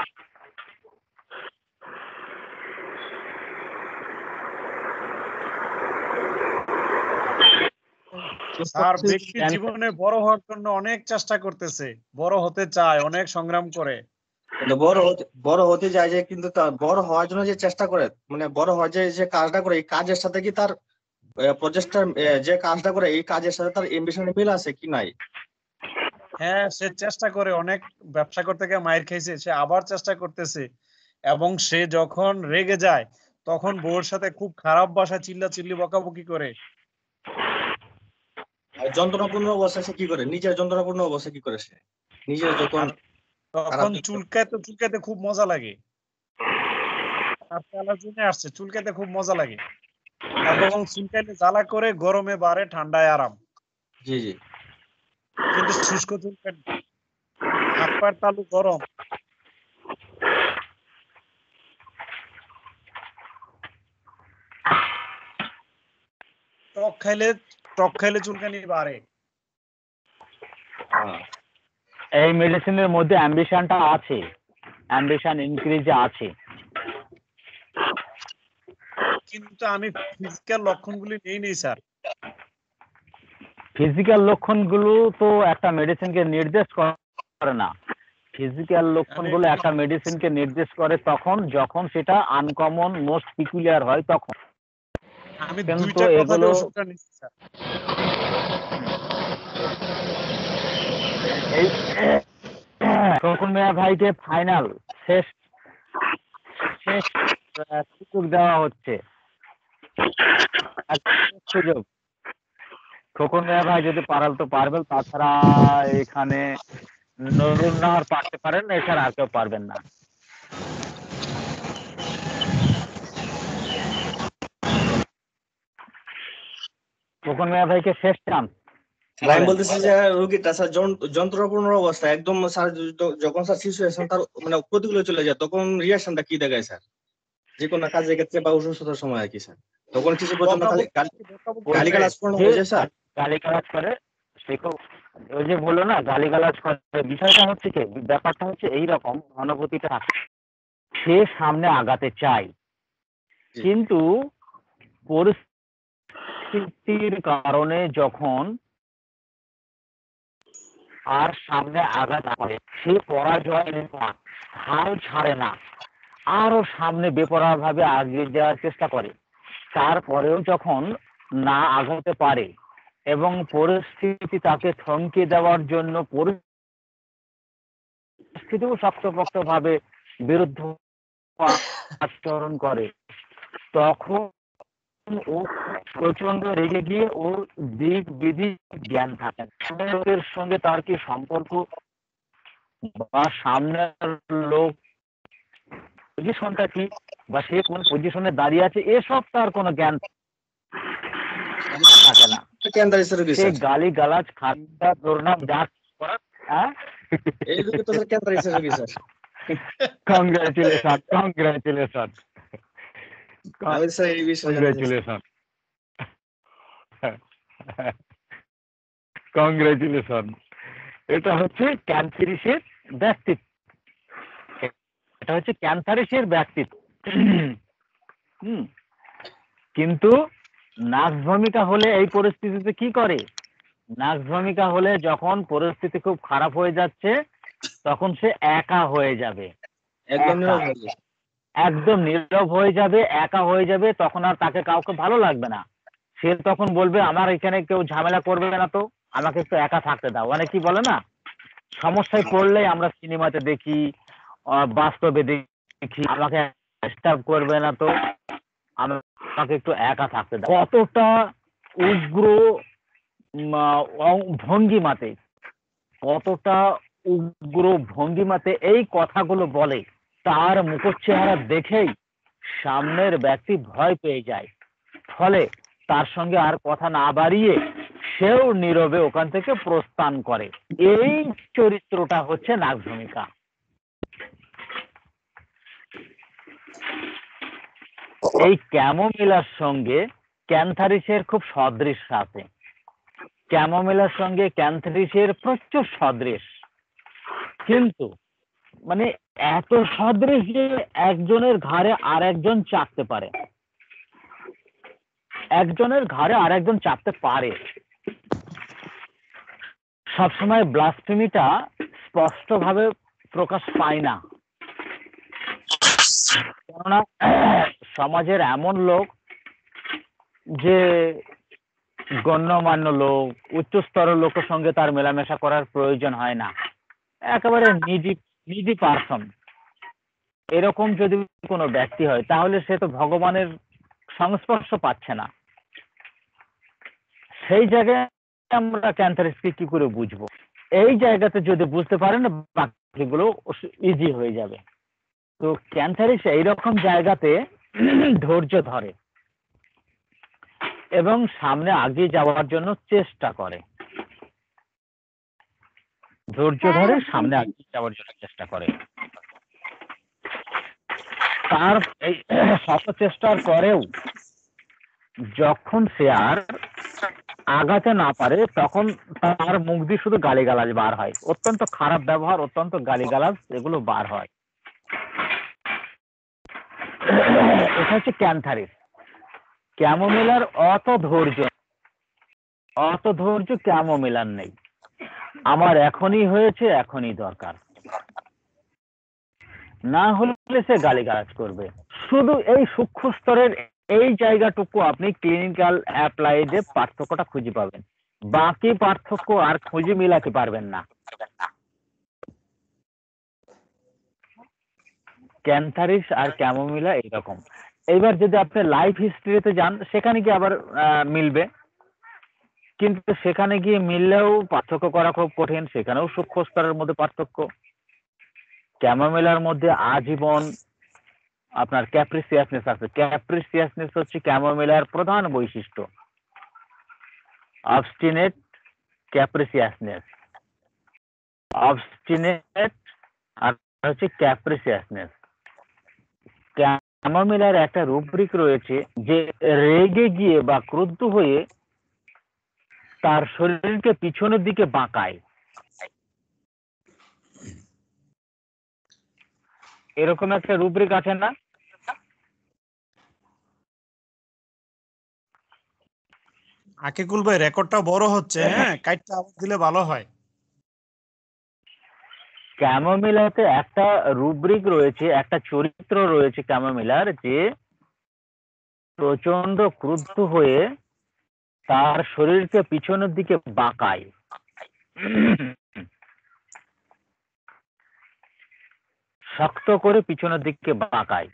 তার ব্যক্তি জীবনে বড় হওয়ার জন্য অনেক চেষ্টা করতেছে, বড় হতে চায়, অনেক সংগ্রাম করে। বড় হতে যায় যে, কিন্তু তার বড় হওয়ার জন্য যে চেষ্টা করে, মানে বড় হওয়ার যে কাজটা করে, এই কাজের সাথে কি তার প্রচেষ্টার যে কাজটা করে, এই কাজের সাথে তার এমবিশনের মিল আছে কি নাই? হ্যাঁ, সে চেষ্টা করে, অনেক ব্যবসা করতে গিয়ে মাইর খাইছে, সে আবার চেষ্টা করতেছে। এবং সে যখন রেগে যায় তখন বউর সাথে খুব খারাপ ভাষায় চিল্লাচিল্লি বকাবকি করে। আর যন্ত্রণাপূর্ণ অবস্থা সে কি করে, নিজের যন্ত্রণাপূর্ণ অবস্থা কি করে সে নিজের যখন তখন চুলকাইতে খুব মজা লাগে। আসছে, চুলকাইতে খুব মজা লাগে এবং চুলকাইতে জ্বালা করে, গরমে বাড়ে, ঠান্ডায় আরাম। জি জি কিন্তু শুষ্ক চুলকানি, হাত পায়ের তালু গরম, টক খাইলে চুলকানি বাড়ে। হ্যাঁ এই মেডিসিনের মধ্যে অ্যাম্বিশনটা আছে, অ্যাম্বিশন ইনক্রিজ আছে। কিন্তু আমি ফিজিক্যাল লক্ষণগুলি নেই স্যার। ফিজিক্যাল লক্ষণগুলো তো একটা মেডিসিনকে নির্দেশ করে না। ফিজিক্যাল লক্ষণগুলো একটা মেডিসিনকে নির্দেশ করে তখন যখন সেটা আনকমন মোস্ট পিকুলিয়ার হয় তখন। আমি কিন্তু 2টা কথা এগুলো দিয়ে ওষুধটা নিচ্ছি স্যার। এই খোকন মিয়া ভাইকে ফাইনাল শেষ শেষ সুযোগ দেওয়া হচ্ছে, একটা শেষ সুযোগ। খোকন মিয়া ভাই যদি পারেন তো পারবেন, তাছাড়া এখানে নুরুন নাহার পারতে পারেন, এছাড়া আর কেউ পারবেন না। খোকন মিয়া ভাইকে শেষ চান্স। স্যার আমি বলতেছি যে রোগীটা স্যার যন্ত্রণাপূর্ণ অবস্থা একদম স্যার যখন স্যার সিচুয়েশন তার মানে প্রতিকূলে চলে যায় তখন রিয়াকশনটা কি দেখায় স্যার, যে কোনো কাজের ক্ষেত্রে বা অসুস্থতার সময় আর কি স্যার, তখন কিছু প্রচন্ড গালিগালাজ করানো হয়ে যায় স্যার। গালিগালাজ করে সে খুব, ওই যে বললো না গালিগালাজ করে, বিষয়টা হচ্ছে কি, ব্যাপারটা হচ্ছে এইরকম, অনুভূতিটা সে সামনে আগাতে চায় কিন্তু পরিস্থিতির কারণে যখন আর সামনে আগাতে পারে সে পরাজয় হাল ছাড়ে না, আরো সামনে বেপরোয়া ভাবে এগিয়ে যাওয়ার চেষ্টা করে। তারপরেও যখন না আগাতে পারে এবং পরিস্থিতি তাকে থমকে দেওয়ার জন্য পরিস্থিতিও শক্তপোক্ত ভাবে বিরুদ্ধ আচরণ করে, তখন ও প্রচন্ড রেগে গিয়ে ওর দিক বিধি জ্ঞান থাকে, লোকের সঙ্গে তার কি সম্পর্ক বা সামনের লোক পজিশনটা কি বা সে কোন পজিশনে দাঁড়িয়ে আছে এসব তার কোনো জ্ঞান থাকে না। সে গালি গালাজ খাদ্যা দুর্নাম যা করার, হ্যাঁ এই রোগী তো স্যার ক্যান্সার রোগী স্যার। কংগ্রাচুলেশন কংগ্রাচুলেশন আমি স্যার এই বিষয়ে কংগ্রাচুলেশন কংগ্রাচুলেশন। এটা হচ্ছে ক্যান্সারিসের ব্যক্তিত্ব, এটা হচ্ছে ক্যান্সারিসের ব্যক্তিত্ব। কিন্তু নাক ভূমিকা হলে এই পরিস্থিতিতে কি করে, নাক ভূমিকা হলে যখন পরিস্থিতি খুব খারাপ হয়ে যাচ্ছে তখন সে একা হয়ে যাবে, একদম নীরব হয়ে যাবে, একা হয়ে যাবে, তখন আর তাকে কাউকে ভালো লাগবে না। সে তখন বলবে আমার এখানে কেউ ঝামেলা করবে না, তো আমাকে একটু একা থাকতে দাও। অনেক কি বলে না, সমস্যায় পড়লে আমরা সিনেমাতে দেখি, বাস্তবে দেখি, আমাকে ডিস্টার্ব করবে না তো, আমাকে একটু একা থাকতে দাও। কতটা উগ্র ভঙ্গিমাতে, কতটা উগ্র ভঙ্গিমাতে এই কথাগুলো বলে, তার মুখের চেহারা দেখেই সামনের ব্যক্তি ভয় পেয়ে যায়, ফলে তার সঙ্গে আর কথা না বাড়িয়ে সেও নীরবে ওখান থেকে প্রস্থান করে। এই চরিত্রটা হচ্ছে নাক ভূমিকা। এই ক্যামোমিলার সঙ্গে ক্যান্থারিসের খুব সদৃশ আছে, ক্যামোমিলার সঙ্গে ক্যান্থারিসের প্রচুর সদৃশ, কিন্তু মানে এত সদৃশ যে একজনের ঘাড়ে আর একজন চাপতে পারে, একজনের ঘাড়ে আর একজন চাপতে পারে। সবসময় ব্লাসফেমিটা স্পষ্ট ভাবে প্রকাশ পায় না, কেননা সমাজের এমন লোক যে গণ্যমান্য লোক, উচ্চস্তরের লোকের সঙ্গে তার মেলামেশা করার প্রয়োজন হয় না, একেবারে নিডি পারসন, এরকম যদি কোনো ব্যক্তি হয় তাহলে সে তো ভগবানের সংস্পর্শ পাচ্ছে না। সেই জায়গায় আমরা ক্যান্সারিসকে কি করে বুঝবো? এই জায়গাতে যদি বুঝতে পারেন বাকিগুলো ইজি হয়ে যাবে। তো ক্যান্সারিস এইরকম জায়গাতে ধৈর্য ধরে এবং সামনে আগিয়ে যাওয়ার জন্য চেষ্টা করে। ধৈর্য ধরে সামনে এগিয়ে যাওয়ার জন্য চেষ্টা করে। তার এই শত চেষ্টার পরেও যখন সে আর আগাতে না পারে তখন তার মুখ দিয়ে শুধু গালিগালাজ বার হয়, অত্যন্ত খারাপ ব্যবহার, অত্যন্ত গালিগালাজ এগুলো বার হয়। এটা হচ্ছে ক্যান্থারিস। ক্যামোমিলার অত ধৈর্য ক্যামোমিলার নেই। আমার এখনই হয়েছে, এখনই দরকার, না হলে সে গালিগালাজ করবে। শুধু এই সূক্ষ্ম স্তরের এই জায়গাটুকু আপনি ক্লিনিক্যাল অ্যাপ্লাইডে পার্থক্যটা খুঁজে পাবেন, বাকি পার্থক্য আর খুঁজে মিলাতে পারবেন না। ক্যান্থারিস আর ক্যামোমিলা এইরকম। এইবার যদি আপনি লাইফ হিস্ট্রিতে যান সেখানে গিয়ে আবার মিলবে, কিন্তু সেখানে গিয়ে মিললেও পার্থক্য করা খুব কঠিন, সেখানেও সূক্ষ্ম স্তরের মধ্যে পার্থক্য। ক্যামোমিলার মধ্যে আজীবন আপনার ক্যাপ্রিসিয়াসনেস আছে। ক্যাপ্রিসিয়াসনেস হচ্ছে ক্যামোমিলার প্রধান বৈশিষ্ট্য। অবস্টিনেট ক্যাপ্রিসিয়াসনেস, অবস্টিনেট আর হচ্ছে ক্যাপ্রিসিয়াসনেস। ক্যামোমিলার একটা রুব্রিক রয়েছে যে রেগে গিয়ে বা ক্রুদ্ধ হয়ে তার শরীরকে পিছনের দিকে বাঁকায়, এরকম একটা রুব্রিক আছে না? আকিকুল ভাই রেকর্ডটা বড় হচ্ছে, হ্যাঁ কাইটটা আবার দিলে ভালো হয়। ক্যামোমিলাতে একটা রুব্রিক রয়েছে, একটা চরিত্র রয়েছে ক্যামোমিলার, যে প্রচন্ড ক্রুদ্ধ হয়ে তার শরীরকে পিছনের দিকে বাঁকায়, শক্ত করে পিছনের দিকে বাঁকায়।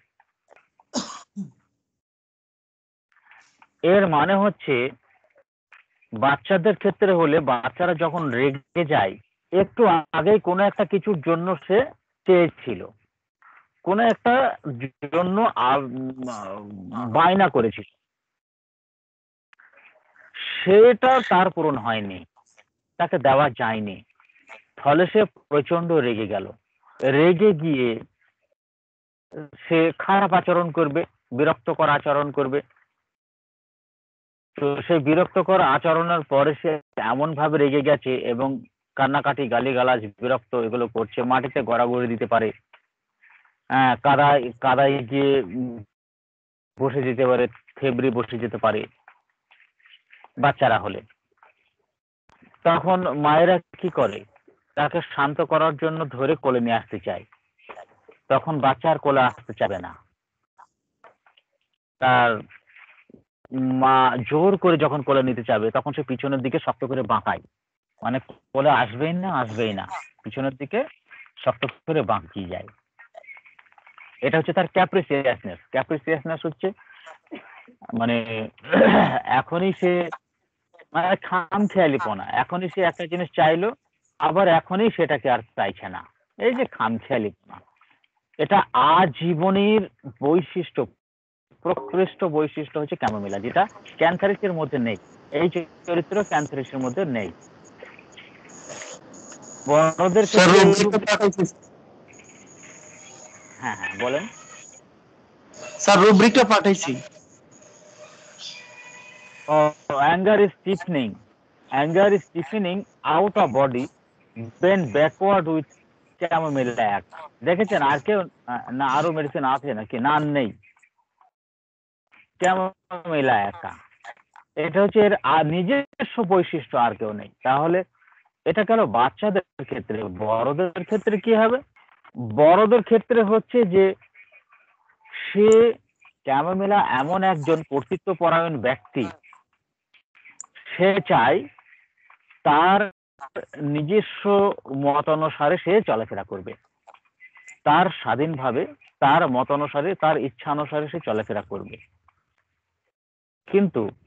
এর মানে হচ্ছে বাচ্চাদের ক্ষেত্রে হলে, বাচ্চারা যখন রেগে যায়, একটু আগেই কোনো একটা কিছুর জন্য সে চেয়েছিল, কোনো একটা জন্য বায়না করেছিল, সেটা তার পূরণ হয়নি, তাকে দেওয়া যায়নি, ফলে সে প্রচন্ড রেগে গেল। রেগে গিয়ে সে খারাপ আচরণ করবে, বিরক্তকর আচরণ করবে। তো সেই বিরক্তকর আচরণের পরে সে এমন ভাবে রেগে গেছে এবং কান্নাকাটি, গালিগালাজ, বিরক্ত এগুলো করছে, মাটিতে গড়াগড়ি দিতে পারে, কাদায় গিয়ে বসে যেতে পারে, থেবড়ে বসে যেতে পারে বাচ্চারা হলে। তখন মায়েরা কি করে, তাকে শান্ত করার জন্য ধরে কোলে নিয়ে আসতে চায়। তখন বাচ্চার কোলে আসতে চাবে না, তার মা জোর করে যখন কোলে নিতে চাবে তখন সে পিছনের দিকে শক্ত করে বাঁকায়, মানে কোলে আসবেই না, পিছনের দিকে শক্ত করে বাঁকিয়ে যায়। এটা হচ্ছে তার ক্যাপ্রিসিয়াসনেস। ক্যাপ্রিসিয়াসনেস হচ্ছে মানে এখনই সে, মানে খামখেয়ালিপনা, এখনই সে একটা জিনিস চাইলো, আবার এখনই সেটাকে আর চাইছে না, এই যে খামখেয়ালিপনা, এটা আজীবনের বৈশিষ্ট্য, প্রকৃষ্ট বৈশিষ্ট্য হচ্ছে ক্যামোমিলা, যেটা ক্যান্থারিসের মধ্যে নেই। এই চরিত্র ক্যান্থারিসের মধ্যে নেই। বড়দের ক্ষেত্রে হ্যাঁ বলেন স্যার, রুব্রিকটা পাঠাইছি। anger is stiffening out of body, bend backward with chamomile act. দেখেছেন আর কেউ না, আরো মেডিসিন আছে নাকি? না, নেই, ক্যামোমিলা একা। এটা হচ্ছে এর নিজস্ব বৈশিষ্ট্য, আর কেউ নেই। তাহলে এটা গেল বাচ্চাদের ক্ষেত্রে। বড়দের ক্ষেত্রে কি হবে? বড়দের ক্ষেত্রে হচ্ছে যে সে ক্যামোমিলা এমন একজন কর্তৃত্বপরায়ণ ব্যক্তি, সে চায় তার নিজস্ব মতানুসারে সে চলাফেরা করবে, তার স্বাধীনভাবে, তার মতানুসারে, তার ইচ্ছানুসারে সে চলাফেরা করবে। কিন্তু